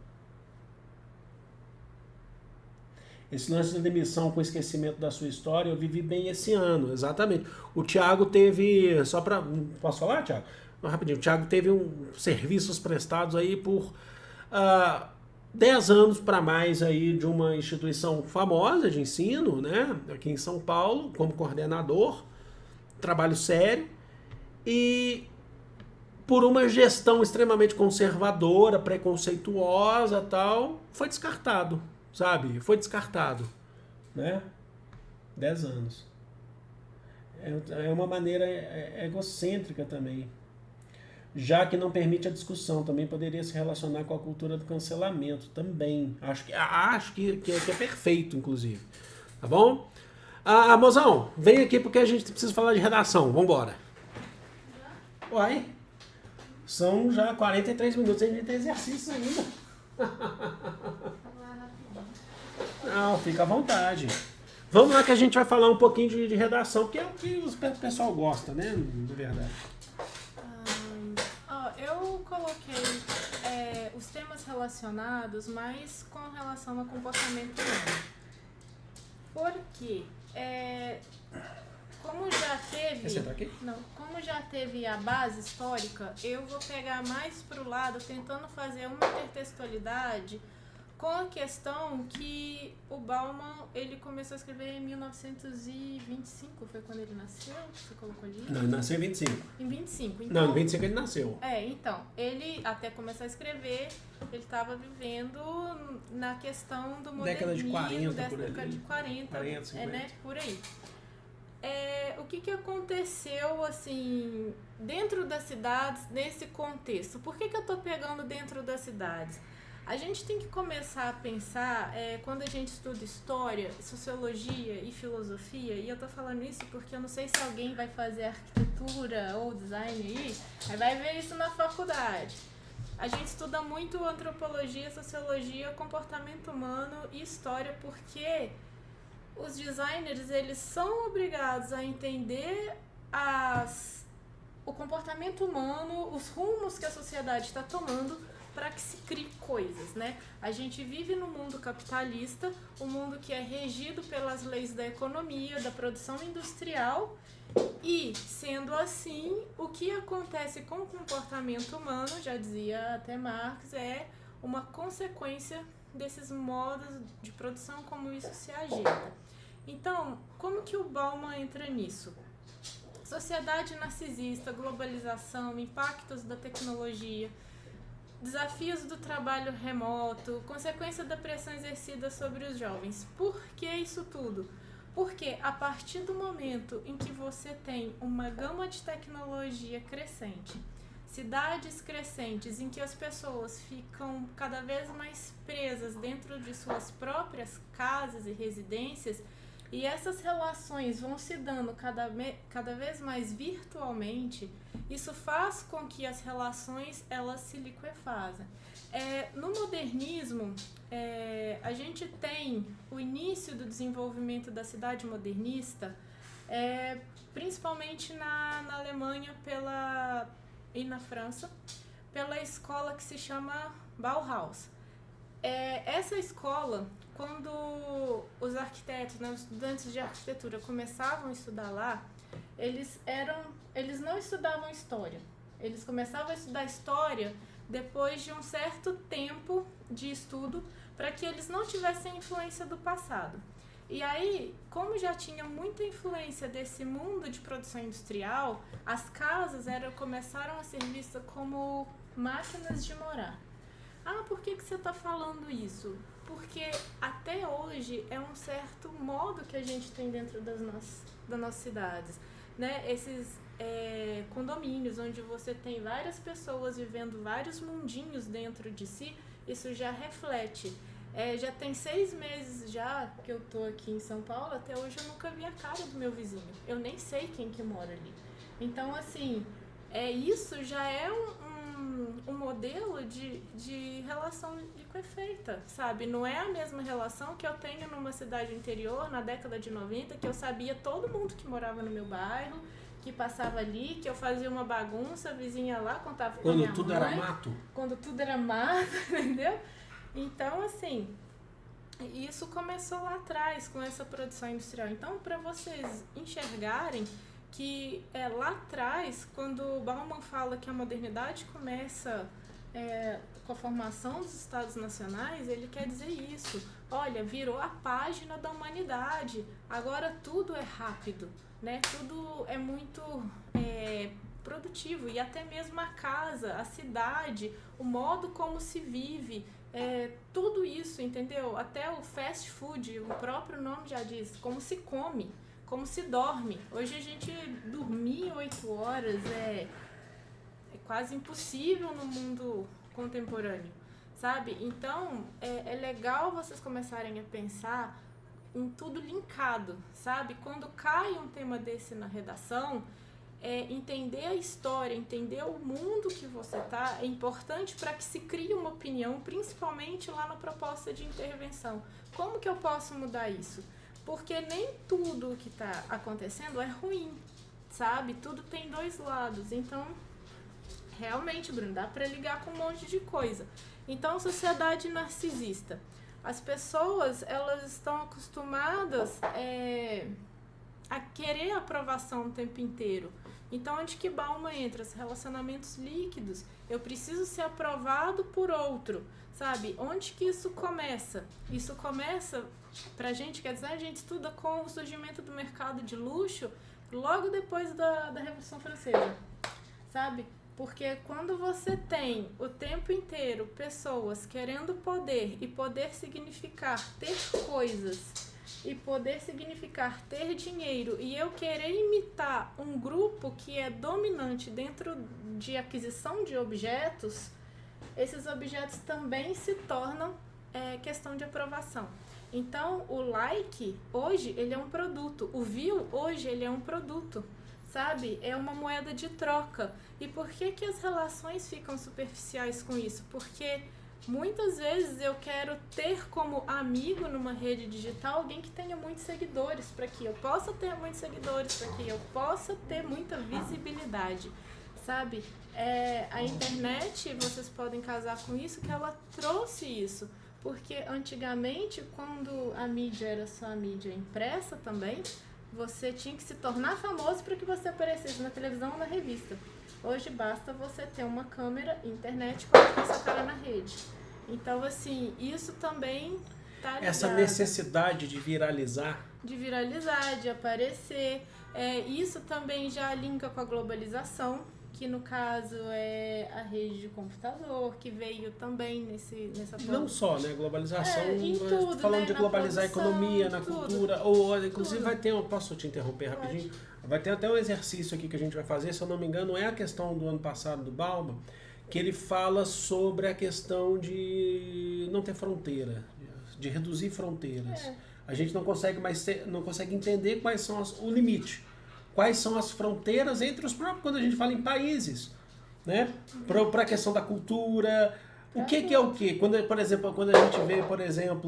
A: Esse lance da demissão com esquecimento da sua história, eu vivi bem esse ano, exatamente. O Thiago teve, só para... Posso falar, Thiago? Não, rapidinho. O Thiago teve um, serviços prestados aí por uh, dez anos para mais aí de uma instituição famosa de ensino, né? Aqui em São Paulo, como coordenador. Trabalho sério. E... por uma gestão extremamente conservadora, preconceituosa e tal, foi descartado, sabe? Foi descartado, né? Dez anos. É uma maneira egocêntrica também. Já que não permite a discussão, também poderia se relacionar com a cultura do cancelamento, também. Acho que, acho que, que, é, que é perfeito, inclusive. Tá bom? Ah, mozão, vem aqui porque a gente precisa falar de redação. Vambora. Uai. São já quarenta e três minutos, a gente tem exercício ainda. Não, fica à vontade. Vamos lá que a gente vai falar um pouquinho de, de redação, que é o que o pessoal gosta, né? Na verdade.
B: Um, ó, eu coloquei é, os temas relacionados, mas com relação ao comportamento humano. Por quê? É... Como já teve,
A: Você tá aqui?
B: não, como já teve a base histórica, eu vou pegar mais para o lado, tentando fazer uma intertextualidade com a questão que o Bauman, ele começou a escrever em mil novecentos e vinte e cinco, foi quando ele nasceu? Você colocou ali?
A: Não, ele nasceu em vinte e cinco.
B: Em vinte e cinco. Então,
A: não, em vinte e cinco ele nasceu.
B: É, então, ele até começar a escrever, ele estava vivendo na questão do modernismo,
A: década de quarenta, por ali.
B: década de quarenta,
A: quarenta, cinquenta.
B: É, né, por aí. É, o que, que aconteceu, assim, dentro das cidades, nesse contexto? Por que, que eu estou pegando dentro das cidades? A gente tem que começar a pensar, é, quando a gente estuda história, sociologia e filosofia, e eu estou falando isso porque eu não sei se alguém vai fazer arquitetura ou design aí, aí vai ver isso na faculdade. A gente estuda muito antropologia, sociologia, comportamento humano e história, porque... os designers, eles são obrigados a entender as, o comportamento humano, os rumos que a sociedade está tomando para que se crie coisas, né? A gente vive no mundo capitalista, um mundo que é regido pelas leis da economia, da produção industrial, e, sendo assim, o que acontece com o comportamento humano, já dizia até Marx, é uma consequência desses modos de produção, como isso se ajeita. Então, como que o Bauman entra nisso? Sociedade narcisista, globalização, impactos da tecnologia, desafios do trabalho remoto, consequência da pressão exercida sobre os jovens. Por que isso tudo? Porque a partir do momento em que você tem uma gama de tecnologia crescente, cidades crescentes em que as pessoas ficam cada vez mais presas dentro de suas próprias casas e residências, e essas relações vão se dando cada, cada vez mais virtualmente, isso faz com que as relações elas se liquefazem. É, no modernismo, é, a gente tem o início do desenvolvimento da cidade modernista, é, principalmente na, na Alemanha pela, e na França, pela escola que se chama Bauhaus. É, essa escola, quando os arquitetos, né, os estudantes de arquitetura começavam a estudar lá, eles, eram, eles não estudavam história. Eles começavam a estudar história depois de um certo tempo de estudo, para que eles não tivessem influência do passado. E aí, como já tinha muita influência desse mundo de produção industrial, as casas eram, começaram a ser vistas como máquinas de morar. Ah, por que, que você está falando isso? porque até hoje é um certo modo que a gente tem dentro das nossas, das nossas cidades, né? Esses é, condomínios onde você tem várias pessoas vivendo vários mundinhos dentro de si, isso já reflete. É, já tem seis meses já que eu tô aqui em São Paulo, até hoje eu nunca vi a cara do meu vizinho. Eu nem sei quem que mora ali. Então, assim, é, isso já é um, um, um modelo de, de relação liquefeita, sabe? Não é a mesma relação que eu tenho numa cidade interior, na década de noventa, que eu sabia todo mundo que morava no meu bairro, que passava ali, que eu fazia uma bagunça, a vizinha lá contava com a minha mãe.
A: Quando tudo era mato?
B: Quando tudo era mato, entendeu? Então, assim, isso começou lá atrás, com essa produção industrial. Então, para vocês enxergarem que é, lá atrás, quando Bauman fala que a modernidade começa é, com a formação dos Estados Nacionais, ele quer dizer isso. Olha, virou a página da humanidade, agora tudo é rápido, né? Tudo é muito é, produtivo, e até mesmo a casa, a cidade, o modo como se vive, é, tudo isso, entendeu? Até o fast food, o próprio nome já diz, como se come, como se dorme. Hoje a gente dormir oito horas é, é quase impossível no mundo contemporâneo, sabe? Então, é, é legal vocês começarem a pensar em tudo linkado, sabe? Quando cai um tema desse na redação, é, entender a história, entender o mundo que você está, é importante para que se crie uma opinião, principalmente lá na proposta de intervenção. Como que eu posso mudar isso? Porque nem tudo que está acontecendo é ruim, sabe? Tudo tem dois lados. Então, realmente, Bruno, dá para ligar com um monte de coisa. Então, sociedade narcisista. As pessoas, elas estão acostumadas é, a querer aprovação o tempo inteiro. Então, onde que Bauman entra? Os relacionamentos líquidos. Eu preciso ser aprovado por outro, sabe? Onde que isso começa? Isso começa, pra gente, quer dizer, a gente estuda com o surgimento do mercado de luxo logo depois da, da Revolução Francesa, sabe? Porque quando você tem o tempo inteiro pessoas querendo poder, e poder significar ter coisas, e poder significar ter dinheiro, e eu querer imitar um grupo que é dominante dentro de aquisição de objetos, esses objetos também se tornam é, questão de aprovação. Então, o like, hoje, ele é um produto. O view, hoje, ele é um produto, sabe? É uma moeda de troca. E por que que as relações ficam superficiais com isso? Porque muitas vezes eu quero ter como amigo numa rede digital alguém que tenha muitos seguidores, para que eu possa ter muitos seguidores, para que eu possa ter muita visibilidade, sabe? É, a internet, vocês podem casar com isso, que ela trouxe isso. Porque antigamente, quando a mídia era só a mídia impressa também, você tinha que se tornar famoso para que você aparecesse na televisão ou na revista. Hoje basta você ter uma câmera, internet, colocar sua cara na rede. Então, assim, isso também tá ligado.
A: Essa necessidade de viralizar.
B: De viralizar, de aparecer. É, isso também já linka com a globalização, que no caso é a rede de computador, que veio também nesse, nessa...
A: Não só, né? Globalização,
B: é, em tudo,
A: falando
B: né?
A: de
B: Na
A: globalizar
B: produção,
A: a economia, na
B: tudo,
A: cultura, ou inclusive
B: tudo.
A: vai ter, um, posso te interromper rapidinho?
B: Pode.
A: Vai ter até um exercício aqui que a gente vai fazer, se eu não me engano, é a questão do ano passado do Bauman, que ele fala sobre a questão de não ter fronteira, de reduzir fronteiras.
B: É.
A: A gente não consegue mais ter, não consegue entender quais são as, o limite, quais são as fronteiras entre os próprios, quando a gente fala em países, né? Para a questão da cultura, o que, que é o que? Quando, por exemplo, quando a gente vê, por exemplo,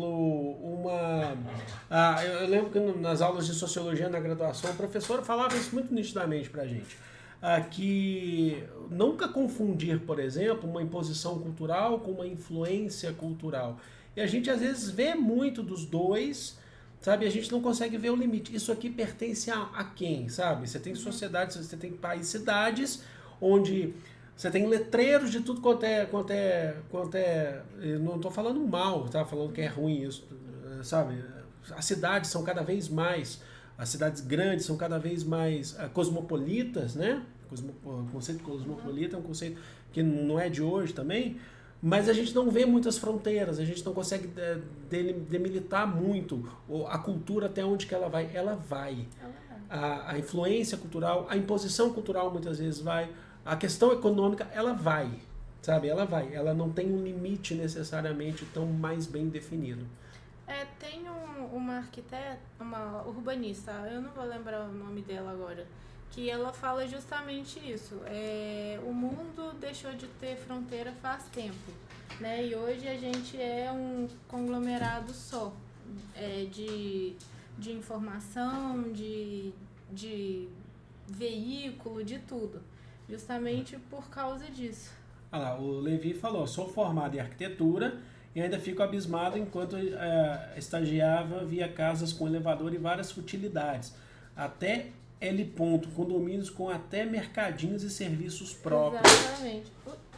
A: uma... Ah, eu lembro que nas aulas de sociologia na graduação, a professora falava isso muito nitidamente para a gente. Ah, que nunca confundir, por exemplo, uma imposição cultural com uma influência cultural. E a gente às vezes vê muito dos dois, sabe? A gente não consegue ver o limite. Isso aqui pertence a, a quem, sabe? Você tem sociedades, você tem países, cidades, onde você tem letreiros de tudo quanto é... Quanto é, quanto é eu não estou falando mal, tá? Falando que é ruim isso, sabe? As cidades são cada vez mais... As cidades grandes são cada vez mais uh, cosmopolitas, né? Cosmo, o conceito cosmopolita é um conceito que não é de hoje também, Mas a gente não vê muitas fronteiras, a gente não consegue é, demilitar muito a cultura até onde que ela vai. Ela vai.
B: Ela vai.
A: A, a influência cultural, a imposição cultural muitas vezes vai. A questão econômica, ela vai. Sabe? Ela vai. Ela não tem um limite necessariamente tão mais bem definido.
B: É, tem um, uma arquiteta, uma urbanista, eu não vou lembrar o nome dela agora, que ela fala justamente isso. É, o mundo deixou de ter fronteira faz tempo, né? E hoje a gente é um conglomerado só é, de, de informação, de, de veículo, de tudo. Justamente por causa disso.
A: Ah lá, o Levi falou, sou formado em arquitetura e ainda fico abismado enquanto é, estagiava via casas com elevador e várias futilidades. Até L ponto, condomínios com até mercadinhos e serviços próprios.
B: Exatamente.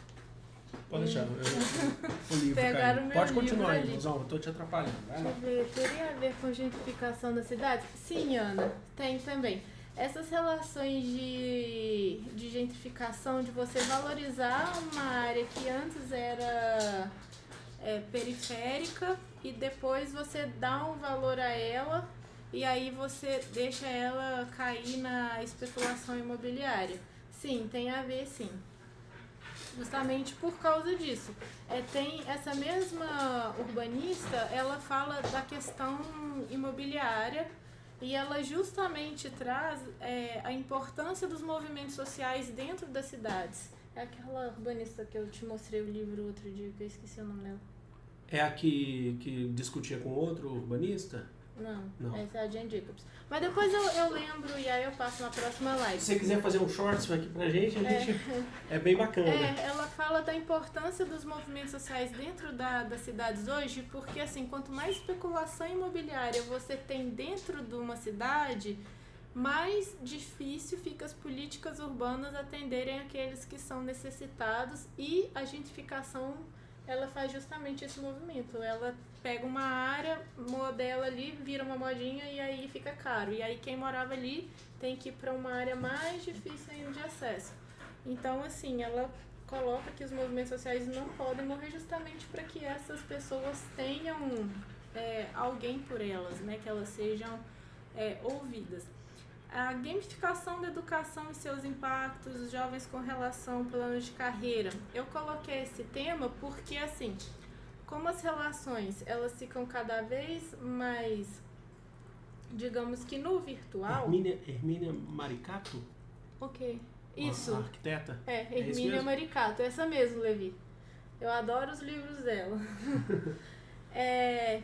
A: Pode deixar. Eu, o livro
B: Pegaram o meu
A: Pode
B: livro
A: continuar aí,
B: ali.
A: Luzão, eu tô te atrapalhando. Vai lá.
B: Deixa eu ver, teria a ver com gentrificação da cidade? Sim, Ana, tem também. Essas relações de, de gentrificação, de você valorizar uma área que antes era é, periférica e depois você dá um valor a ela e aí você deixa ela cair na especulação imobiliária. Sim, tem a ver, sim. Justamente por causa disso. É, tem essa mesma urbanista, ela fala da questão imobiliária e ela justamente traz é, a importância dos movimentos sociais dentro das cidades. É aquela urbanista que eu te mostrei o livro outro dia, que eu esqueci o nome dela.
A: É a que, que discutia com outro urbanista?
B: Não,
A: Não.
B: essa é a Jane Jacobs. Mas depois eu, eu lembro e aí eu passo na próxima live.
A: Se você quiser fazer um shorts aqui pra gente, a gente é, é bem bacana.
B: É, ela fala da importância dos movimentos sociais dentro da, das cidades hoje, porque assim, quanto mais especulação imobiliária você tem dentro de uma cidade, mais difícil fica as políticas urbanas atenderem aqueles que são necessitados e a gentrificação, ela faz justamente esse movimento. Ela pega uma área, modela ali, vira uma modinha e aí fica caro. E aí quem morava ali tem que ir para uma área mais difícil ainda de acesso. Então, assim, ela coloca que os movimentos sociais não podem morrer justamente para que essas pessoas tenham é, alguém por elas, né? Que elas sejam é, ouvidas. A gamificação da educação e seus impactos, os jovens com relação ao plano de carreira. Eu coloquei esse tema porque, assim, como as relações, elas ficam cada vez mais, digamos que no virtual...
A: Hermínia, Hermínia Maricato?
B: Ok, isso.
A: A arquiteta?
B: É,
A: É
B: Hermínia Maricato, essa mesmo, Levi. Eu adoro os livros dela. é...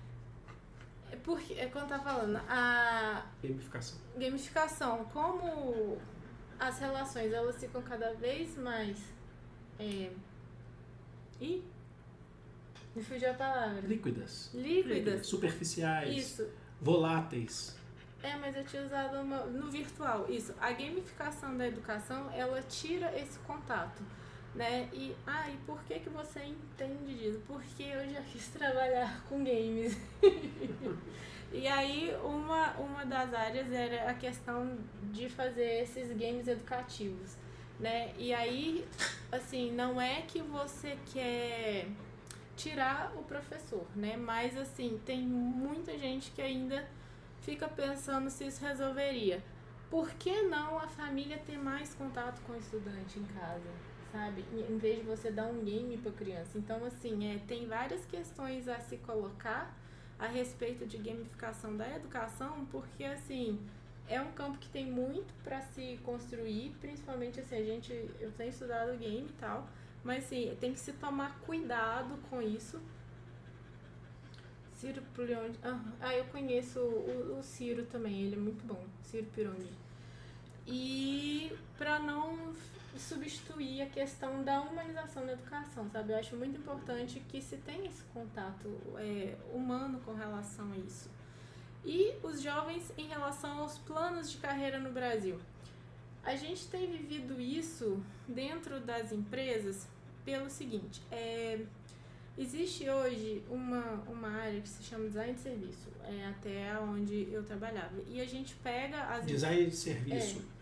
B: Porque, é quando tá falando, a
A: Gamificação.
B: gamificação, como as relações elas ficam cada vez mais é... Ih, me fugiu a palavra.
A: Líquidas.
B: Líquidas.
A: Superficiais.
B: Isso.
A: Voláteis.
B: É, mas eu tinha usado uma, no virtual. Isso. A gamificação da educação, ela tira esse contato, né? E, ah, e por que que você entende disso? Porque eu já quis trabalhar com games. E aí, uma, uma das áreas era a questão de fazer esses games educativos, né? E aí, assim, não é que você quer tirar o professor, né? Mas, assim, tem muita gente que ainda fica pensando se isso resolveria. Por que não a família ter mais contato com o estudante em casa, sabe? Em vez de você dar um game para criança. Então, assim, é, tem várias questões a se colocar a respeito de gamificação da educação, porque, assim, é um campo que tem muito para se construir, principalmente, assim, a gente, eu tenho estudado game e tal, mas, assim, tem que se tomar cuidado com isso. Ciro Pironi, ah, eu conheço o, o Ciro também, ele é muito bom, Ciro Pironi. E para não substituir a questão da humanização da educação, sabe? Eu acho muito importante que se tenha esse contato é, humano com relação a isso. E os jovens em relação aos planos de carreira no Brasil. A gente tem vivido isso dentro das empresas pelo seguinte, é, existe hoje uma, uma área que se chama design de serviço, é até onde eu trabalhava, e a gente pega as...
A: Design de serviço.
B: É,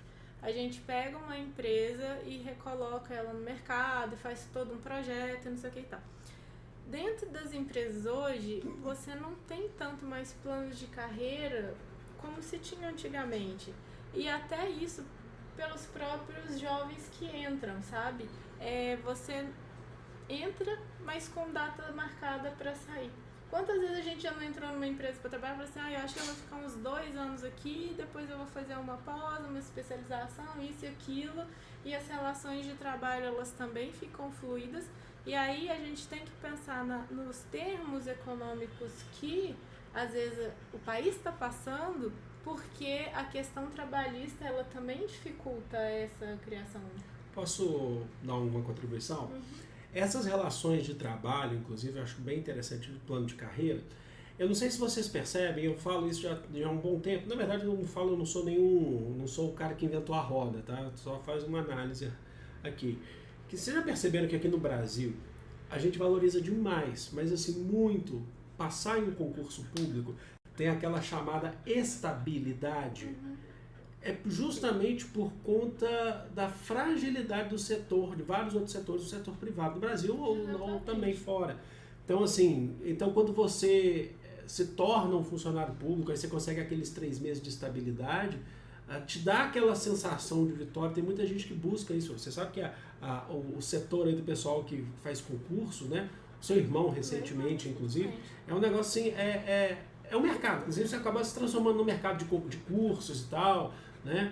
B: A gente pega uma empresa e recoloca ela no mercado, faz todo um projeto, não sei o que e tal. Dentro das empresas hoje, você não tem tanto mais planos de carreira como se tinha antigamente. E até isso pelos próprios jovens que entram, sabe? É, você entra, mas com data marcada para sair. Quantas vezes a gente já não entrou numa empresa para trabalhar e falou assim, ah, eu acho que eu vou ficar uns dois anos aqui, depois eu vou fazer uma pós, uma especialização, isso e aquilo, e as relações de trabalho, elas também ficam fluídas, e aí a gente tem que pensar na, nos termos econômicos que, às vezes, o país está passando, porque a questão trabalhista, ela também dificulta essa criação.
A: Posso dar uma contribuição? Uhum. Essas relações de trabalho, inclusive, eu acho bem interessante o plano de carreira. Eu não sei se vocês percebem, eu falo isso já, já há um bom tempo. Na verdade, eu não falo, eu não sou nenhum, não sou o cara que inventou a roda, tá? Só faz uma análise aqui. Que vocês já perceberam que aqui no Brasil a gente valoriza demais, mas assim, muito, passar em um concurso público tem aquela chamada estabilidade. Uhum. É justamente por conta da fragilidade do setor, de vários outros setores do setor privado do Brasil ou, ou também fora. Então, assim, então quando você se torna um funcionário público, aí você consegue aqueles três meses de estabilidade, te dá aquela sensação de vitória. Tem muita gente que busca isso. Você sabe que a, a, o setor aí do pessoal que faz concurso, né? O seu irmão recentemente, inclusive, é um negócio assim, é, é, é um mercado. Inclusive, você acaba se transformando no mercado de, de cursos e tal, né?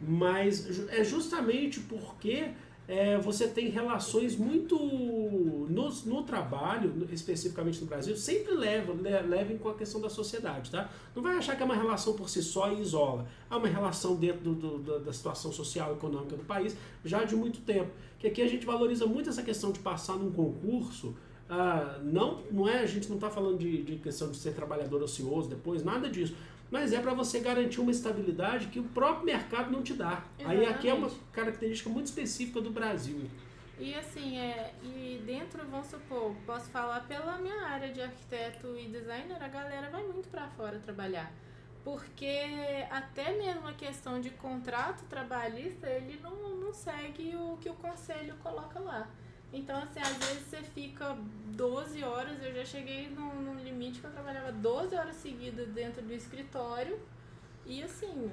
A: Mas é justamente porque é, você tem relações muito no, no trabalho, especificamente no Brasil, sempre levam, levem com a questão da sociedade, tá? Não vai achar que é uma relação por si só e isola. Há uma relação dentro do, do, da situação social e econômica do país já de muito tempo. Que aqui a gente valoriza muito essa questão de passar num concurso. Ah, não, não é, a gente não está falando de, de questão de ser trabalhador ocioso depois, nada disso. Mas é para você garantir uma estabilidade que o próprio mercado não te dá. Exatamente. Aí aqui é uma característica muito específica do Brasil.
B: E assim, é, e dentro, vamos supor, posso falar pela minha área de arquiteto e designer, a galera vai muito para fora trabalhar. Porque até mesmo a questão de contrato trabalhista, ele não, não segue o que o conselho coloca lá. Então, assim, às vezes você fica doze horas, eu já cheguei num, num limite que eu trabalhava doze horas seguidas dentro do escritório e, assim,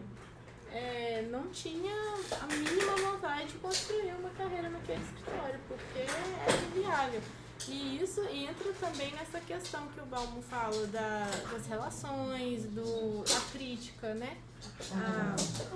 B: é, não tinha a mínima vontade de construir uma carreira naquele escritório, porque é inviável. E isso entra também nessa questão que o Balmo fala da, das relações, do, a crítica, né? A,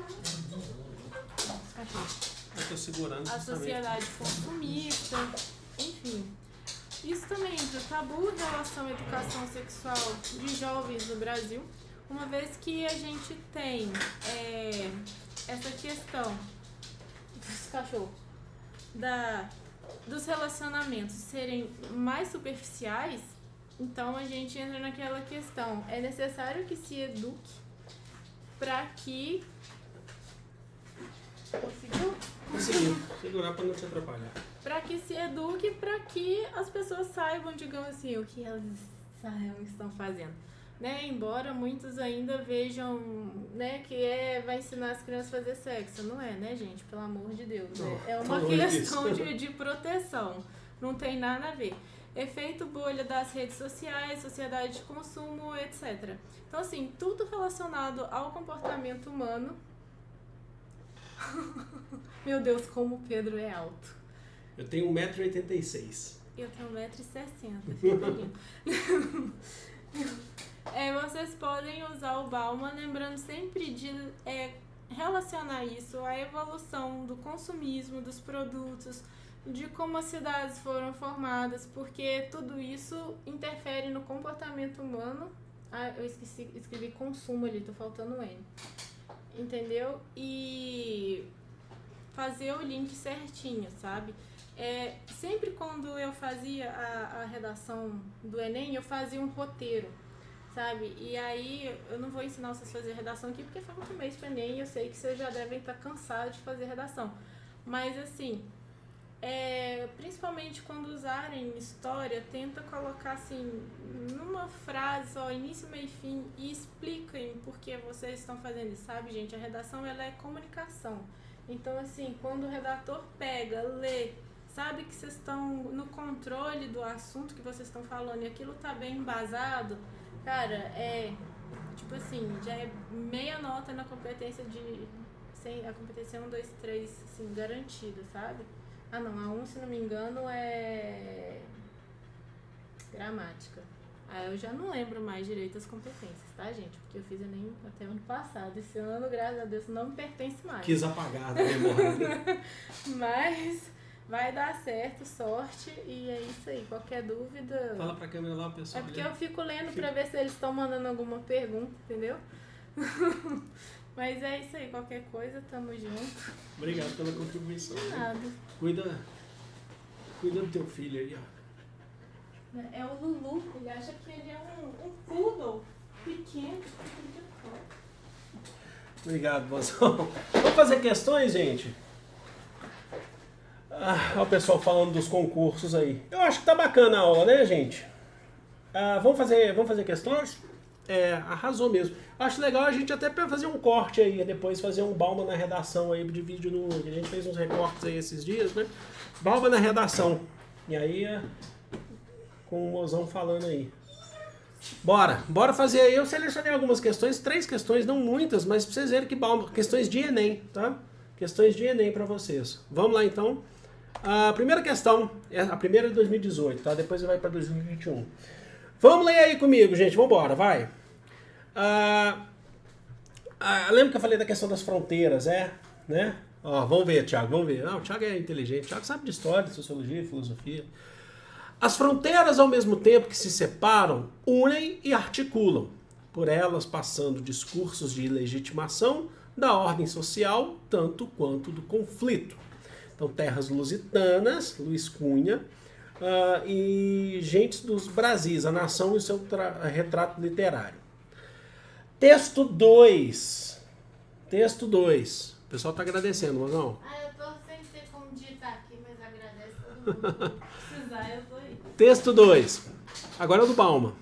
A: Eu tô segurando
B: a sociedade consumista, enfim. Isso também entra o tabu em relação à educação sexual de jovens no Brasil, uma vez que a gente tem é, essa questão dos cachorros, da, dos relacionamentos serem mais superficiais, então a gente entra naquela questão, é necessário que se eduque para que... Conseguiu?
A: Conseguiu. Segurar para não te atrapalhar.
B: Para que se eduque, para que as pessoas saibam, digamos assim, o que elas saibam que estão fazendo. Né? Embora muitos ainda vejam, né, que é, vai ensinar as crianças a fazer sexo. Não é, né, gente? Pelo amor de Deus. Né? É uma questão de, de proteção. Não tem nada a ver. Efeito bolha das redes sociais, sociedade de consumo, etcétera. Então, assim, tudo relacionado ao comportamento humano. Meu Deus, como o Pedro é alto.
A: Eu tenho um metro e oitenta e seis.
B: Eu tenho um metro e sessenta. É, vocês podem usar o Bauman, lembrando sempre de é, relacionar isso à evolução do consumismo, dos produtos, de como as cidades foram formadas, porque tudo isso interfere no comportamento humano. Ah, eu esqueci, escrevi consumo ali, tô faltando um N. Entendeu? E fazer o link certinho, sabe? É, sempre quando eu fazia a, a redação do Enem, eu fazia um roteiro, sabe? E aí, eu não vou ensinar vocês a fazer redação aqui, porque falta um mês para Enem e eu sei que vocês já devem estar cansados de fazer redação. Mas, assim, é, principalmente quando usarem história, tenta colocar, assim, numa frase só, início, meio e fim, e expliquem por que vocês estão fazendo isso, sabe, gente? A redação, ela é comunicação. Então, assim, quando o redator pega, lê, sabe que vocês estão no controle do assunto que vocês estão falando e aquilo tá bem embasado, cara, é, tipo assim, já é meia nota na competência de, sem, a competência um, dois, três, assim, garantida, sabe? Ah, não, a um, se não me engano, é gramática. Ah, eu já não lembro mais direito as competências, tá, gente? Porque eu fiz Enem até ano passado. Esse ano, graças a Deus, não me pertence mais.
A: Quis apagar da memória.
B: Mas vai dar certo, sorte, e é isso aí. Qualquer dúvida...
A: Fala pra câmera lá, pessoal.
B: É porque eu fico lendo pra ver se eles estão mandando alguma pergunta, entendeu? Mas é isso aí. Qualquer coisa, tamo junto.
A: Obrigado pela contribuição.
B: De nada.
A: Cuida, cuida do teu filho aí, ó.
B: É o Lulu, ele acha que ele é um, um poodle pequeno.
A: Obrigado, Bozão. Vamos fazer questões, gente? Ah, olha o pessoal falando dos concursos aí. Eu acho que tá bacana a aula, né, gente? Ah, vamos, fazer, vamos fazer questões? É, arrasou mesmo. Acho legal a gente até fazer um corte aí, depois fazer um Balma na redação aí de vídeo no... A gente fez uns recortes aí esses dias, né? Balma na redação. E aí... com o mozão falando aí. Bora, bora fazer aí. Eu selecionei algumas questões, três questões, não muitas, mas pra vocês verem que bom, questões de Enem, tá? Questões de Enem pra vocês. Vamos lá então. A primeira questão, a primeira é de dois mil e dezoito, tá? Depois vai pra dois mil e vinte e um. Vamos ler aí comigo, gente. Vambora, vai. Ah, ah, lembra que eu falei da questão das fronteiras, é? Né? Ó, vamos ver, Thiago, vamos ver. Ah, o Thiago é inteligente, o Thiago sabe de história, de sociologia e filosofia. As fronteiras, ao mesmo tempo que se separam, unem e articulam, por elas passando discursos de legitimação da ordem social, tanto quanto do conflito. Então, terras lusitanas, Luiz Cunha, uh, e gentes dos Brasis, a nação e o seu retrato literário. Texto dois. Texto dois. O pessoal está agradecendo, Mozão.
B: Ah, eu tô sem ter como digitar aqui, mas agradeço todo mundo. Se precisar, eu tô aí.
A: Texto dois. Agora é do Balma.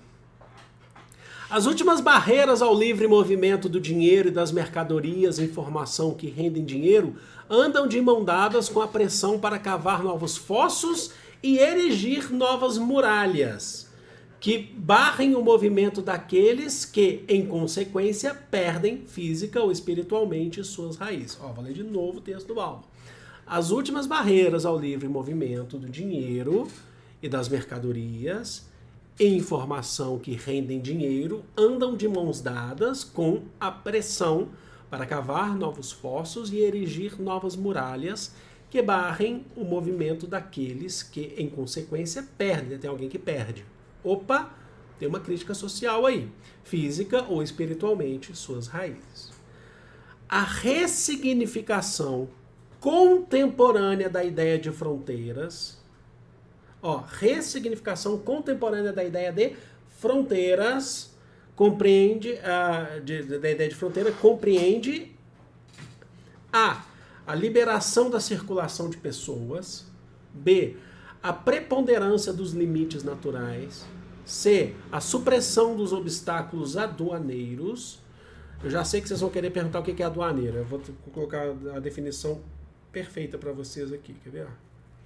A: As últimas barreiras ao livre movimento do dinheiro e das mercadorias em formação que rendem dinheiro andam de mão dadas com a pressão para cavar novos fossos e erigir novas muralhas, que barrem o movimento daqueles que, em consequência, perdem física ou espiritualmente suas raízes. Ó, vou ler de novo o texto do Balma. As últimas barreiras ao livre movimento do dinheiro e das mercadorias em formação que rendem dinheiro andam de mãos dadas com a pressão para cavar novos fossos e erigir novas muralhas que barrem o movimento daqueles que, em consequência, perdem. Tem alguém que perde. Opa, tem uma crítica social aí. Física ou espiritualmente suas raízes. A ressignificação contemporânea da ideia de fronteiras... Ó, ressignificação contemporânea da ideia de fronteiras compreende uh, de, de, da ideia de fronteira compreende a a liberação da circulação de pessoas, b a preponderância dos limites naturais, c a supressão dos obstáculos aduaneiros. Eu já sei que vocês vão querer perguntar o que é aduaneiro. Eu vou colocar a definição perfeita para vocês aqui, quer ver?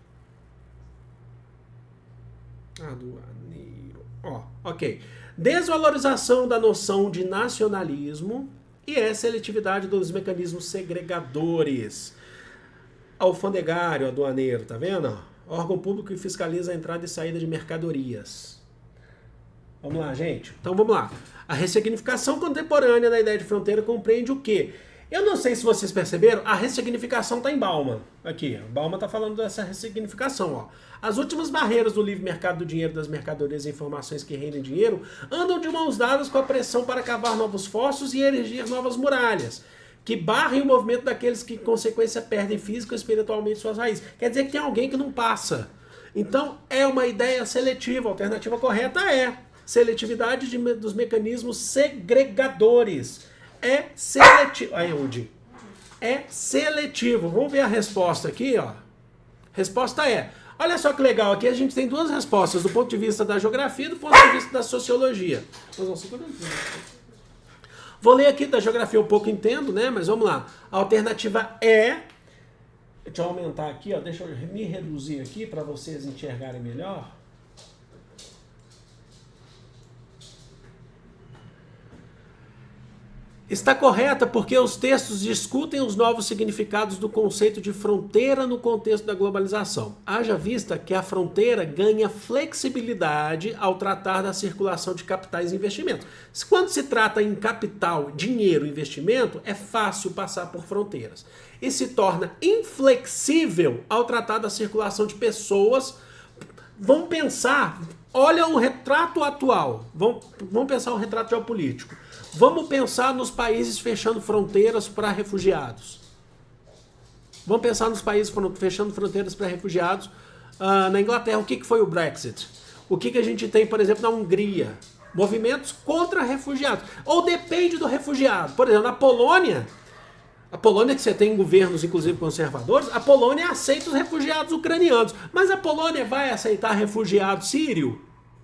A: Aduaneiro. Ó, ok. Desvalorização da noção de nacionalismo e é seletividade dos mecanismos segregadores. Alfandegário, aduaneiro, tá vendo? Órgão público que fiscaliza a entrada e saída de mercadorias. Vamos lá, gente. Então vamos lá. A ressignificação contemporânea da ideia de fronteira compreende o quê? Eu não sei se vocês perceberam, a ressignificação está em Balma. Aqui, Balma está falando dessa ressignificação. Ó. As últimas barreiras do livre mercado do dinheiro, das mercadorias e informações que rendem dinheiro andam de mãos dadas com a pressão para cavar novos fossos e erigir novas muralhas, que barrem o movimento daqueles que, em consequência, perdem física e espiritualmente suas raízes. Quer dizer que tem alguém que não passa. Então, é uma ideia seletiva. A alternativa correta é seletividade de, dos mecanismos segregadores. É seletivo. Aí, Udi. É seletivo. Vamos ver a resposta aqui, ó. Resposta é. Olha só que legal. Aqui a gente tem duas respostas, do ponto de vista da geografia e do ponto de vista da sociologia. Vou ler aqui da geografia, um pouco entendo, né? Mas vamos lá. A alternativa é Deixa eu aumentar aqui, ó, deixa eu me reduzir aqui para vocês enxergarem melhor. Está correta porque os textos discutem os novos significados do conceito de fronteira no contexto da globalização. Haja vista que a fronteira ganha flexibilidade ao tratar da circulação de capitais e investimentos. Quando se trata em capital, dinheiro, investimento, é fácil passar por fronteiras. E se torna inflexível ao tratar da circulação de pessoas. Vamos pensar, olha o retrato atual, vamos, vamos pensar o retrato geopolítico. Vamos pensar nos países fechando fronteiras para refugiados. Vamos pensar nos países fechando fronteiras para refugiados. Uh, na Inglaterra, o que, que foi o Brexit? O que, que a gente tem, por exemplo, na Hungria? Movimentos contra refugiados. Ou depende do refugiado. Por exemplo, na Polônia, a Polônia que você tem governos, inclusive conservadores, a Polônia aceita os refugiados ucranianos. Mas a Polônia vai aceitar refugiado sírio?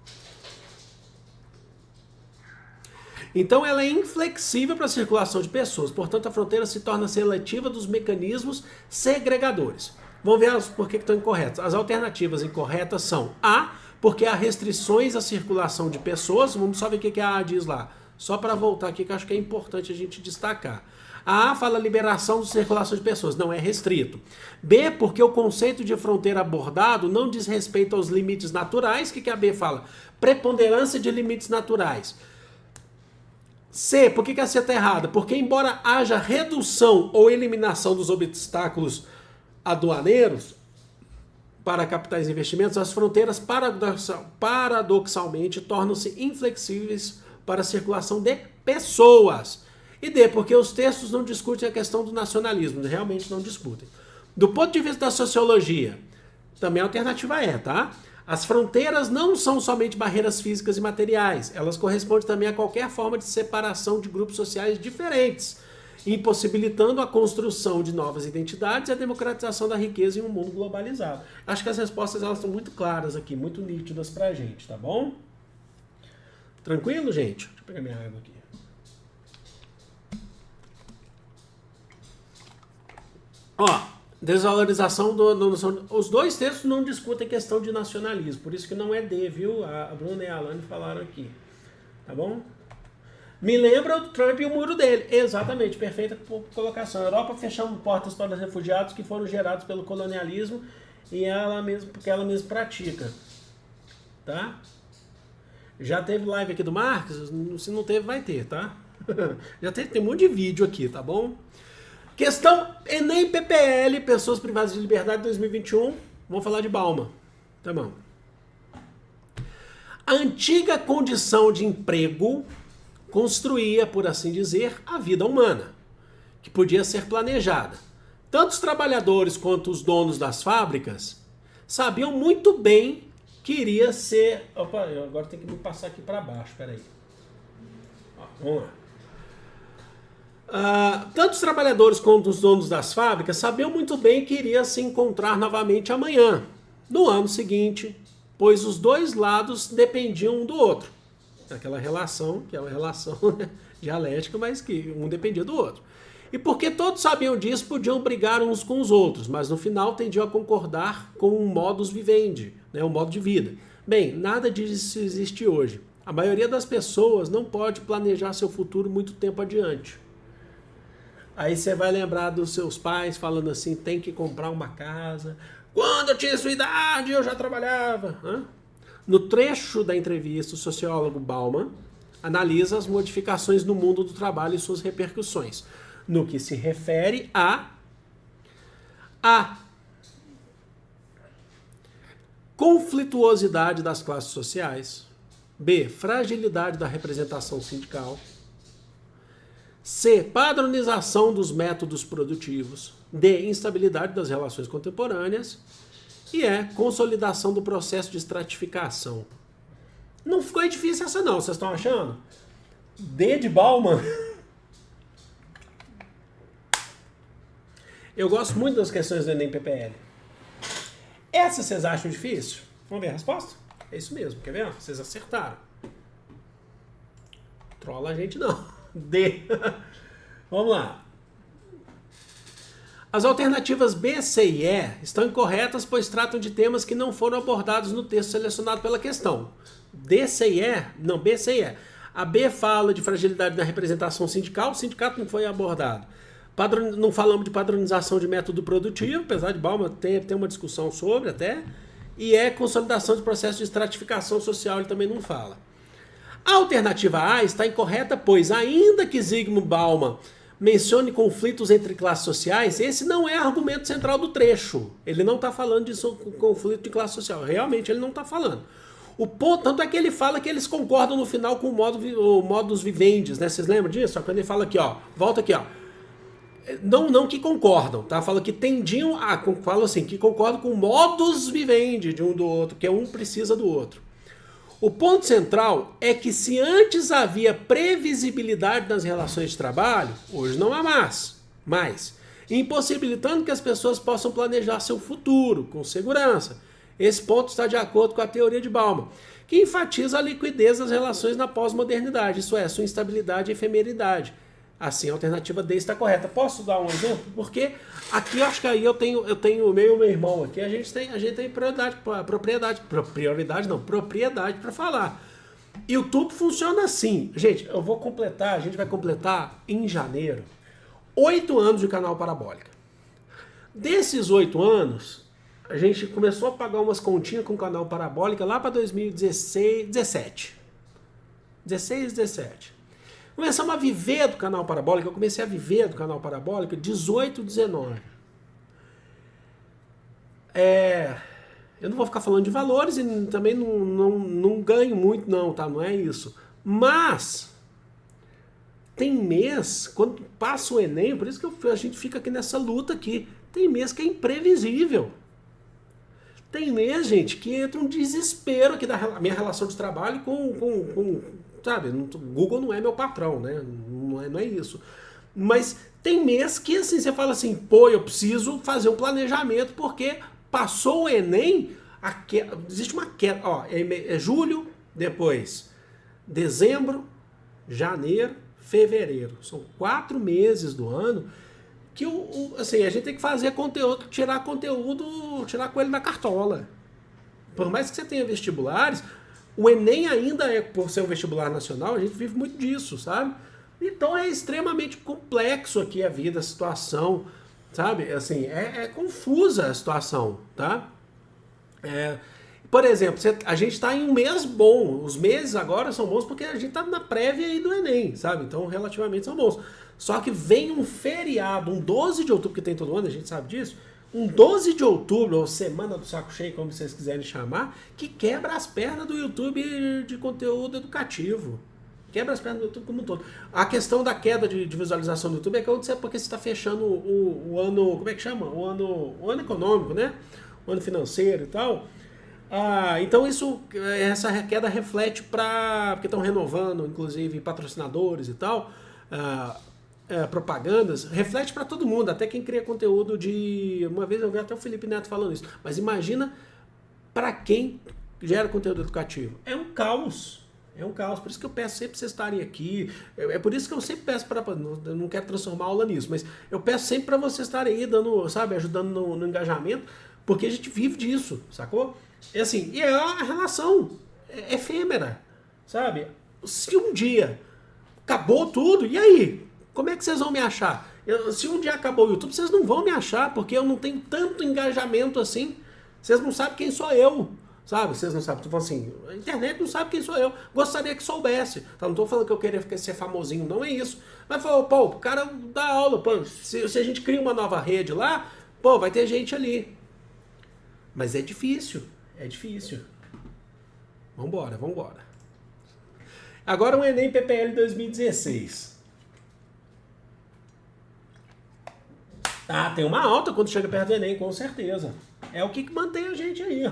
A: Então ela é inflexível para a circulação de pessoas, portanto a fronteira se torna seletiva dos mecanismos segregadores. Vamos ver por que estão incorretas. As alternativas incorretas são A, porque há restrições à circulação de pessoas, vamos só ver o que a A diz lá, só para voltar aqui que eu acho que é importante a gente destacar. A A fala liberação de circulação de pessoas, não é restrito. B, porque o conceito de fronteira abordado não diz respeito aos limites naturais, o que a B fala? Preponderância de limites naturais. C, por que a C está errada? Porque embora haja redução ou eliminação dos obstáculos aduaneiros para capitais e investimentos, as fronteiras paradoxal, paradoxalmente tornam-se inflexíveis para a circulação de pessoas. E D, porque os textos não discutem a questão do nacionalismo, realmente não discutem. Do ponto de vista da sociologia, também a alternativa é, tá? As fronteiras não são somente barreiras físicas e materiais, elas correspondem também a qualquer forma de separação de grupos sociais diferentes, impossibilitando a construção de novas identidades e a democratização da riqueza em um mundo globalizado. Acho que as respostas elas estão muito claras aqui, muito nítidas pra gente, tá bom? Tranquilo, gente? Deixa eu pegar minha água aqui. Ó, desvalorização do, do, do... Os dois textos não discutem questão de nacionalismo, por isso que não é D, viu? A, a Bruna e a Alane falaram aqui. Tá bom? Me lembra o Trump e o muro dele. Exatamente, perfeita colocação. A Europa fechando portas para os refugiados que foram gerados pelo colonialismo e ela mesmo, porque ela mesma pratica. Tá? Já teve live aqui do Marcos? Se não teve, vai ter, tá? Já teve, tem um monte de vídeo aqui, tá bom? Questão Enem P P L, Pessoas Privadas de Liberdade dois mil e vinte e um. Vamos falar de Bauman. Tá bom. A antiga condição de emprego construía, por assim dizer, a vida humana, que podia ser planejada. Tanto os trabalhadores quanto os donos das fábricas sabiam muito bem que iria ser... Opa, eu agora tenho que me passar aqui para baixo, peraí. Ó, vamos lá. Uh, tanto os trabalhadores quanto os donos das fábricas sabiam muito bem que iria se encontrar novamente amanhã, no ano seguinte, pois os dois lados dependiam um do outro. Aquela relação, que é uma relação dialética, mas que um dependia do outro. E porque todos sabiam disso, podiam brigar uns com os outros, mas no final tendiam a concordar com um modus vivendi, né, um modo de vida. Bem, nada disso existe hoje. A maioria das pessoas não pode planejar seu futuro muito tempo adiante. Aí você vai lembrar dos seus pais falando assim, tem que comprar uma casa. Quando eu tinha sua idade, eu já trabalhava. Hã? No trecho da entrevista, o sociólogo Bauman analisa as modificações no mundo do trabalho e suas repercussões, no que se refere a a conflituosidade das classes sociais, B, fragilidade da representação sindical, C, padronização dos métodos produtivos, D, instabilidade das relações contemporâneas e E, consolidação do processo de estratificação. Não ficou difícil essa não, vocês estão achando? D de Bauman. Eu gosto muito das questões do Enem P P L. Essa vocês acham difícil? Vamos ver a resposta? É isso mesmo, quer ver? Vocês acertaram. Trola a gente não. D. Vamos lá. As alternativas B, C e E estão incorretas, pois tratam de temas que não foram abordados no texto selecionado pela questão. D, C e E, não, B, C e E. A B fala de fragilidade na representação sindical, o sindicato não foi abordado. Padron... Não falamos de padronização de método produtivo, apesar de Bauman ter, ter uma discussão sobre até. E é consolidação de processo de estratificação social, ele também não fala. A alternativa A está incorreta, pois ainda que Zygmunt Bauman mencione conflitos entre classes sociais, esse não é argumento central do trecho. Ele não está falando de conflito de classe social. Realmente ele não está falando. O ponto, tanto é que ele fala que eles concordam no final com o, modo, o modus vivendi, né? Vocês lembram disso? Só quando ele fala aqui, ó, volta aqui, ó. Não, não que concordam, tá? Fala que tendiam a, fala assim, que concordam com o modus vivendi de um do outro, que um precisa do outro. O ponto central é que se antes havia previsibilidade nas relações de trabalho, hoje não há mais, mais, impossibilitando que as pessoas possam planejar seu futuro com segurança. Esse ponto está de acordo com a teoria de Bauman, que enfatiza a liquidez das relações na pós-modernidade, isso é, sua instabilidade e efemeridade. Assim, a alternativa D está correta. Posso dar um exemplo? Porque aqui eu acho que aí eu tenho, eu tenho o meu, meu irmão aqui, a gente tem, a gente tem prioridade, propriedade, prioridade não, propriedade para falar. YouTube funciona assim. Gente, eu vou completar, a gente vai completar em janeiro, oito anos de canal Parabólica. Desses oito anos, a gente começou a pagar umas continhas com o canal Parabólica lá para dois mil e dezesseis, dezessete. dezesseis, dezessete. Começamos a viver do canal Parabólica, eu comecei a viver do canal Parabólica dezoito, dezenove. É, eu não vou ficar falando de valores e também não, não, não ganho muito não, tá? Não é isso. Mas tem mês, quando passa o Enem, por isso que eu, a gente fica aqui nessa luta aqui, tem mês que é imprevisível. Tem mês, gente, que entra um desespero aqui da minha relação de trabalho com... com, com sabe, o Google não é meu patrão, né? Não é, não é isso. Mas tem mês que assim, você fala assim, pô, eu preciso fazer um planejamento porque passou o Enem, a que... existe uma queda. Ó, é, é julho, depois dezembro, janeiro, fevereiro. São quatro meses do ano que o, o, assim, a gente tem que fazer conteúdo, tirar conteúdo, tirar coelho da cartola. Por mais que você tenha vestibulares, o Enem ainda é, por ser um vestibular nacional, a gente vive muito disso, sabe? Então é extremamente complexo aqui a vida, a situação, sabe? Assim, é, é confusa a situação, tá? É, por exemplo, você, a gente está em um mês bom, os meses agora são bons porque a gente está na prévia aí do Enem, sabe? Então relativamente são bons. Só que vem um feriado, um doze de outubro, que tem todo ano, a gente sabe disso, um doze de outubro, ou Semana do Saco Cheio, como vocês quiserem chamar, que quebra as pernas do YouTube de conteúdo educativo. Quebra as pernas do YouTube como um todo. A questão da queda de, de visualização do YouTube é que é porque você está fechando o, o ano, como é que chama? O ano, o ano econômico, né? O ano financeiro e tal. Ah, então isso, essa queda reflete para, porque estão renovando, inclusive, patrocinadores e tal, ah, É, propagandas, reflete para todo mundo, até quem cria conteúdo de... Uma vez eu vi até o Felipe Neto falando isso, mas imagina para quem gera conteúdo educativo. É um caos, é um caos, por isso que eu peço sempre para vocês estarem aqui, é por isso que eu sempre peço para... Eu não quero transformar a aula nisso, mas eu peço sempre para vocês estarem aí, dando, sabe, ajudando no, no engajamento, porque a gente vive disso, sacou? É assim, e é uma relação efêmera, sabe? Se um dia acabou tudo, e aí? Como é que vocês vão me achar? Eu, se um dia acabou o YouTube, vocês não vão me achar, porque eu não tenho tanto engajamento assim. Vocês não sabem quem sou eu, sabe? Vocês não sabem, tô falando assim, a internet não sabe quem sou eu. Gostaria que soubesse. Tá? Não tô falando que eu queria ser famosinho, não é isso. Mas falou, pô, o cara dá aula, pô, se, se a gente cria uma nova rede lá, pô, vai ter gente ali. Mas é difícil, é difícil. Vambora, vambora. Agora o Enem P P L dois mil e dezesseis. Ah, tem uma alta quando chega perto do Enem, com certeza. É o que, que mantém a gente aí.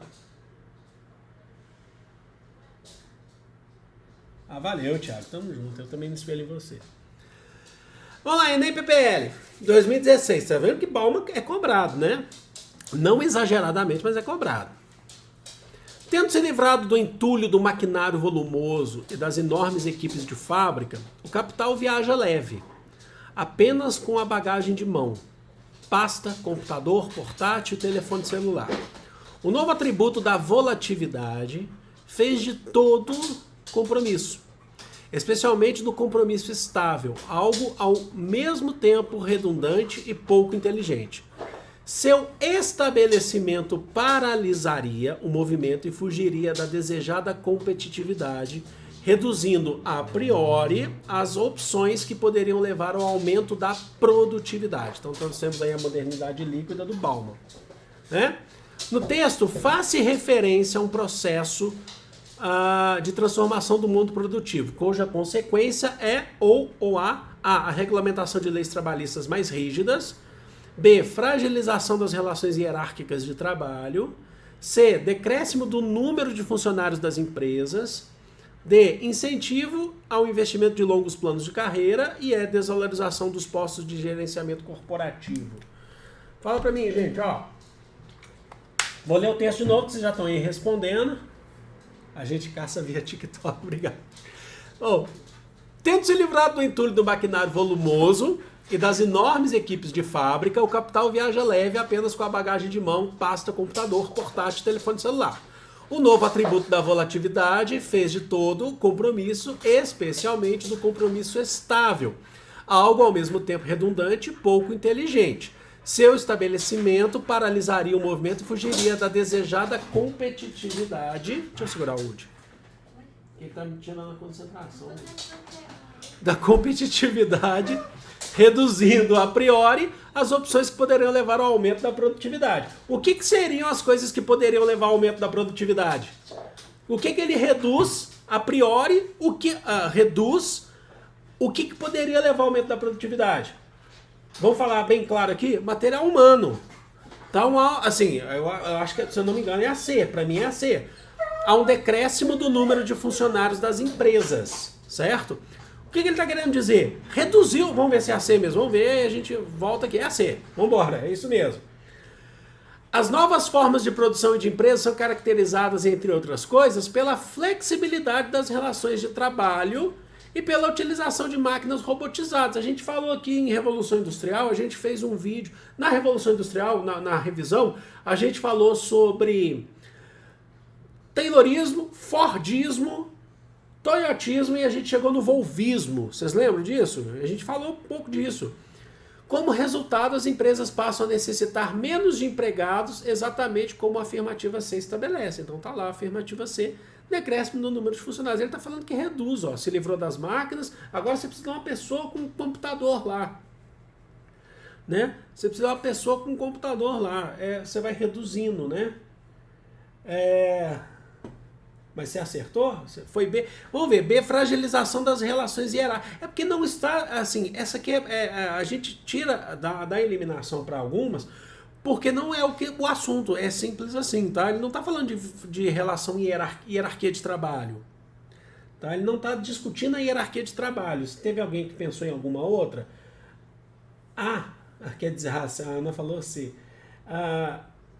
A: Ah, valeu, Thiago. Tamo junto. Eu também me espelho em você. Vamos lá, Enem P P L dois mil e dezesseis. Tá vendo que Bauman é cobrado, né? Não exageradamente, mas é cobrado. Tendo se livrado do entulho do maquinário volumoso e das enormes equipes de fábrica, o capital viaja leve, apenas com a bagagem de mão. pasta, computador, portátil e telefone celular. O novo atributo da volatilidade fez de todo compromisso, especialmente do compromisso estável, algo ao mesmo tempo redundante e pouco inteligente. Seu estabelecimento paralisaria o movimento e fugiria da desejada competitividade, reduzindo a priori as opções que poderiam levar ao aumento da produtividade. Então, nós temos aí a modernidade líquida do Bauman, né? No texto, faz-se referência a um processo uh, de transformação do mundo produtivo, cuja consequência é ou, ou a, a, a regulamentação de leis trabalhistas mais rígidas, B, fragilização das relações hierárquicas de trabalho, C, decréscimo do número de funcionários das empresas, D, incentivo ao investimento de longos planos de carreira e E, desvalorização dos postos de gerenciamento corporativo. Fala pra mim, gente, ó. Vou ler o texto de novo, que vocês já estão aí respondendo. A gente caça via TikTok, obrigado. Oh, tendo se livrado do entulho do maquinário volumoso e das enormes equipes de fábrica, o capital viaja leve apenas com a bagagem de mão, pasta, computador, portátil e telefone celular. O novo atributo da volatilidade fez de todo o compromisso, especialmente do compromisso estável, algo ao mesmo tempo redundante e pouco inteligente. Seu estabelecimento paralisaria o movimento e fugiria da desejada competitividade. Deixa eu segurar o Woody. Ele está me tirando a concentração. Da competitividade, reduzindo a priori as opções que poderiam levar ao aumento da produtividade. O que, que seriam as coisas que poderiam levar ao aumento da produtividade? O que, que ele reduz a priori? O que uh, reduz? O que, que poderia levar ao aumento da produtividade? Vamos falar bem claro aqui, material humano. Então, assim, eu, eu acho que, se eu não me engano, é a C. Para mim é a C. Há um decréscimo do número de funcionários das empresas, certo? O que, que ele está querendo dizer? Reduziu, vamos ver se é a C mesmo, vamos ver, a gente volta aqui, é a C. Vamos embora, é isso mesmo. As novas formas de produção e de empresa são caracterizadas, entre outras coisas, pela flexibilidade das relações de trabalho e pela utilização de máquinas robotizadas. A gente falou aqui em Revolução Industrial, a gente fez um vídeo. Na Revolução Industrial, na, na revisão, a gente falou sobre Taylorismo, Fordismo, Toyotismo e a gente chegou no Volvismo. Vocês lembram disso? A gente falou um pouco disso. Como resultado, as empresas passam a necessitar menos de empregados, exatamente como a afirmativa C estabelece. Então tá lá a afirmativa C, decréscimo no número de funcionários. Ele está falando que reduz, ó, se livrou das máquinas, agora você precisa de uma pessoa com um computador lá. Né? Você precisa de uma pessoa com um computador lá. É, você vai reduzindo, né? É... Mas você acertou? Foi B. Vamos ver, B, fragilização das relações hierárquicas. É porque não está, assim, essa aqui é, é a gente tira da, da eliminação para algumas, porque não é o, que, o assunto, é simples assim, tá? Ele não está falando de, de relação hierarquia, hierarquia de trabalho. Tá? Ele não está discutindo a hierarquia de trabalho. Se teve alguém que pensou em alguma outra, ah, quer dizer, a Ana falou assim, ah,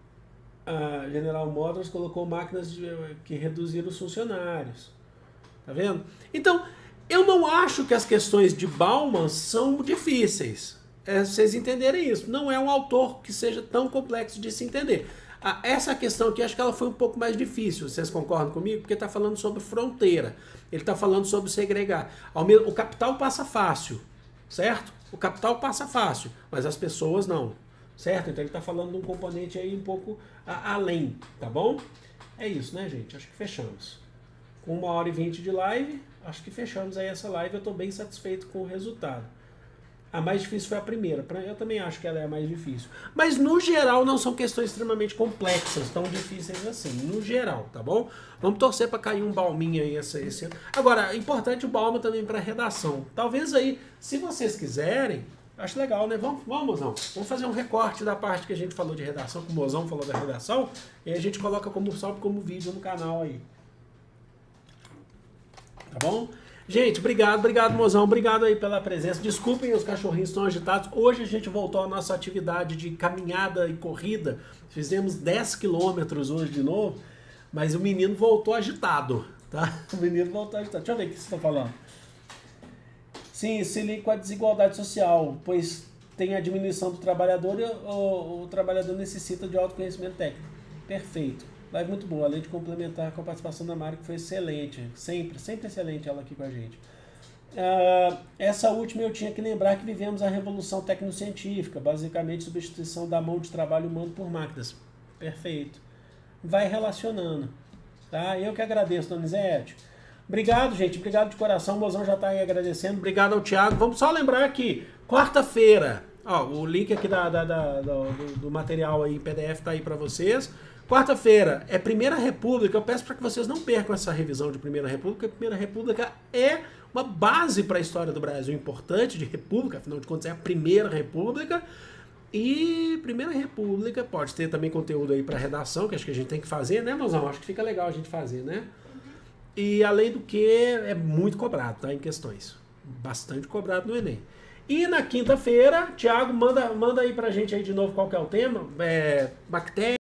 A: a General Motors colocou máquinas de, que reduziram os funcionários. Tá vendo? Então, eu não acho que as questões de Bauman são difíceis. É, vocês entenderem isso. Não é um autor que seja tão complexo de se entender. Ah, essa questão aqui, acho que ela foi um pouco mais difícil. Vocês concordam comigo? Porque está falando sobre fronteira. Ele está falando sobre segregar. O capital passa fácil, certo? O capital passa fácil, mas as pessoas não. Certo? Então ele está falando de um componente aí um pouco a, além, tá bom? É isso, né, gente? Acho que fechamos. Com uma hora e vinte de live, acho que fechamos aí essa live. Eu estou bem satisfeito com o resultado. A mais difícil foi a primeira. Eu também acho que ela é a mais difícil. Mas, no geral, não são questões extremamente complexas, tão difíceis assim. No geral, tá bom? Vamos torcer para cair um Bauminha aí esse, esse ano. Agora, é importante o Bauman também para redação. Talvez aí, se vocês quiserem... Acho legal, né? Vamos, vamos, Mozão. Vamos fazer um recorte da parte que a gente falou de redação, que o Mozão falou da redação, e a gente coloca como, sobe como vídeo no canal aí. Tá bom? Gente, obrigado, obrigado, Mozão. Obrigado aí pela presença. Desculpem, os cachorrinhos estão agitados. Hoje a gente voltou à nossa atividade de caminhada e corrida. Fizemos dez quilômetros hoje de novo, mas o menino voltou agitado, tá? O menino voltou agitado. Deixa eu ver o que vocês estão falando. Sim, se liga com a desigualdade social, pois tem a diminuição do trabalhador e o, o trabalhador necessita de autoconhecimento técnico. Perfeito. Live muito boa, além de complementar com a participação da Mari, que foi excelente. Sempre, sempre excelente ela aqui com a gente. Uh, essa última eu tinha que lembrar que vivemos a revolução tecnocientífica, basicamente substituição da mão de trabalho humano por máquinas. Perfeito. Vai relacionando. Tá? Eu que agradeço, Donizete. Obrigado, gente. Obrigado de coração. O Mozão já está aí agradecendo. Obrigado ao Thiago. Vamos só lembrar aqui, quarta-feira, ó, o link aqui da, da, da, do, do material aí em P D F está aí para vocês. Quarta-feira é Primeira República. Eu peço para que vocês não percam essa revisão de Primeira República. A Primeira República é uma base para a história do Brasil importante de república, afinal de contas é a Primeira República. E Primeira República pode ter também conteúdo aí para redação, que acho que a gente tem que fazer, né, Mozão? Acho que fica legal a gente fazer, né? E além do que, é muito cobrado, tá? Em questões. Bastante cobrado no Enem. E na quinta-feira, Thiago, manda, manda aí pra gente aí de novo qual que é o tema. É, bactéria.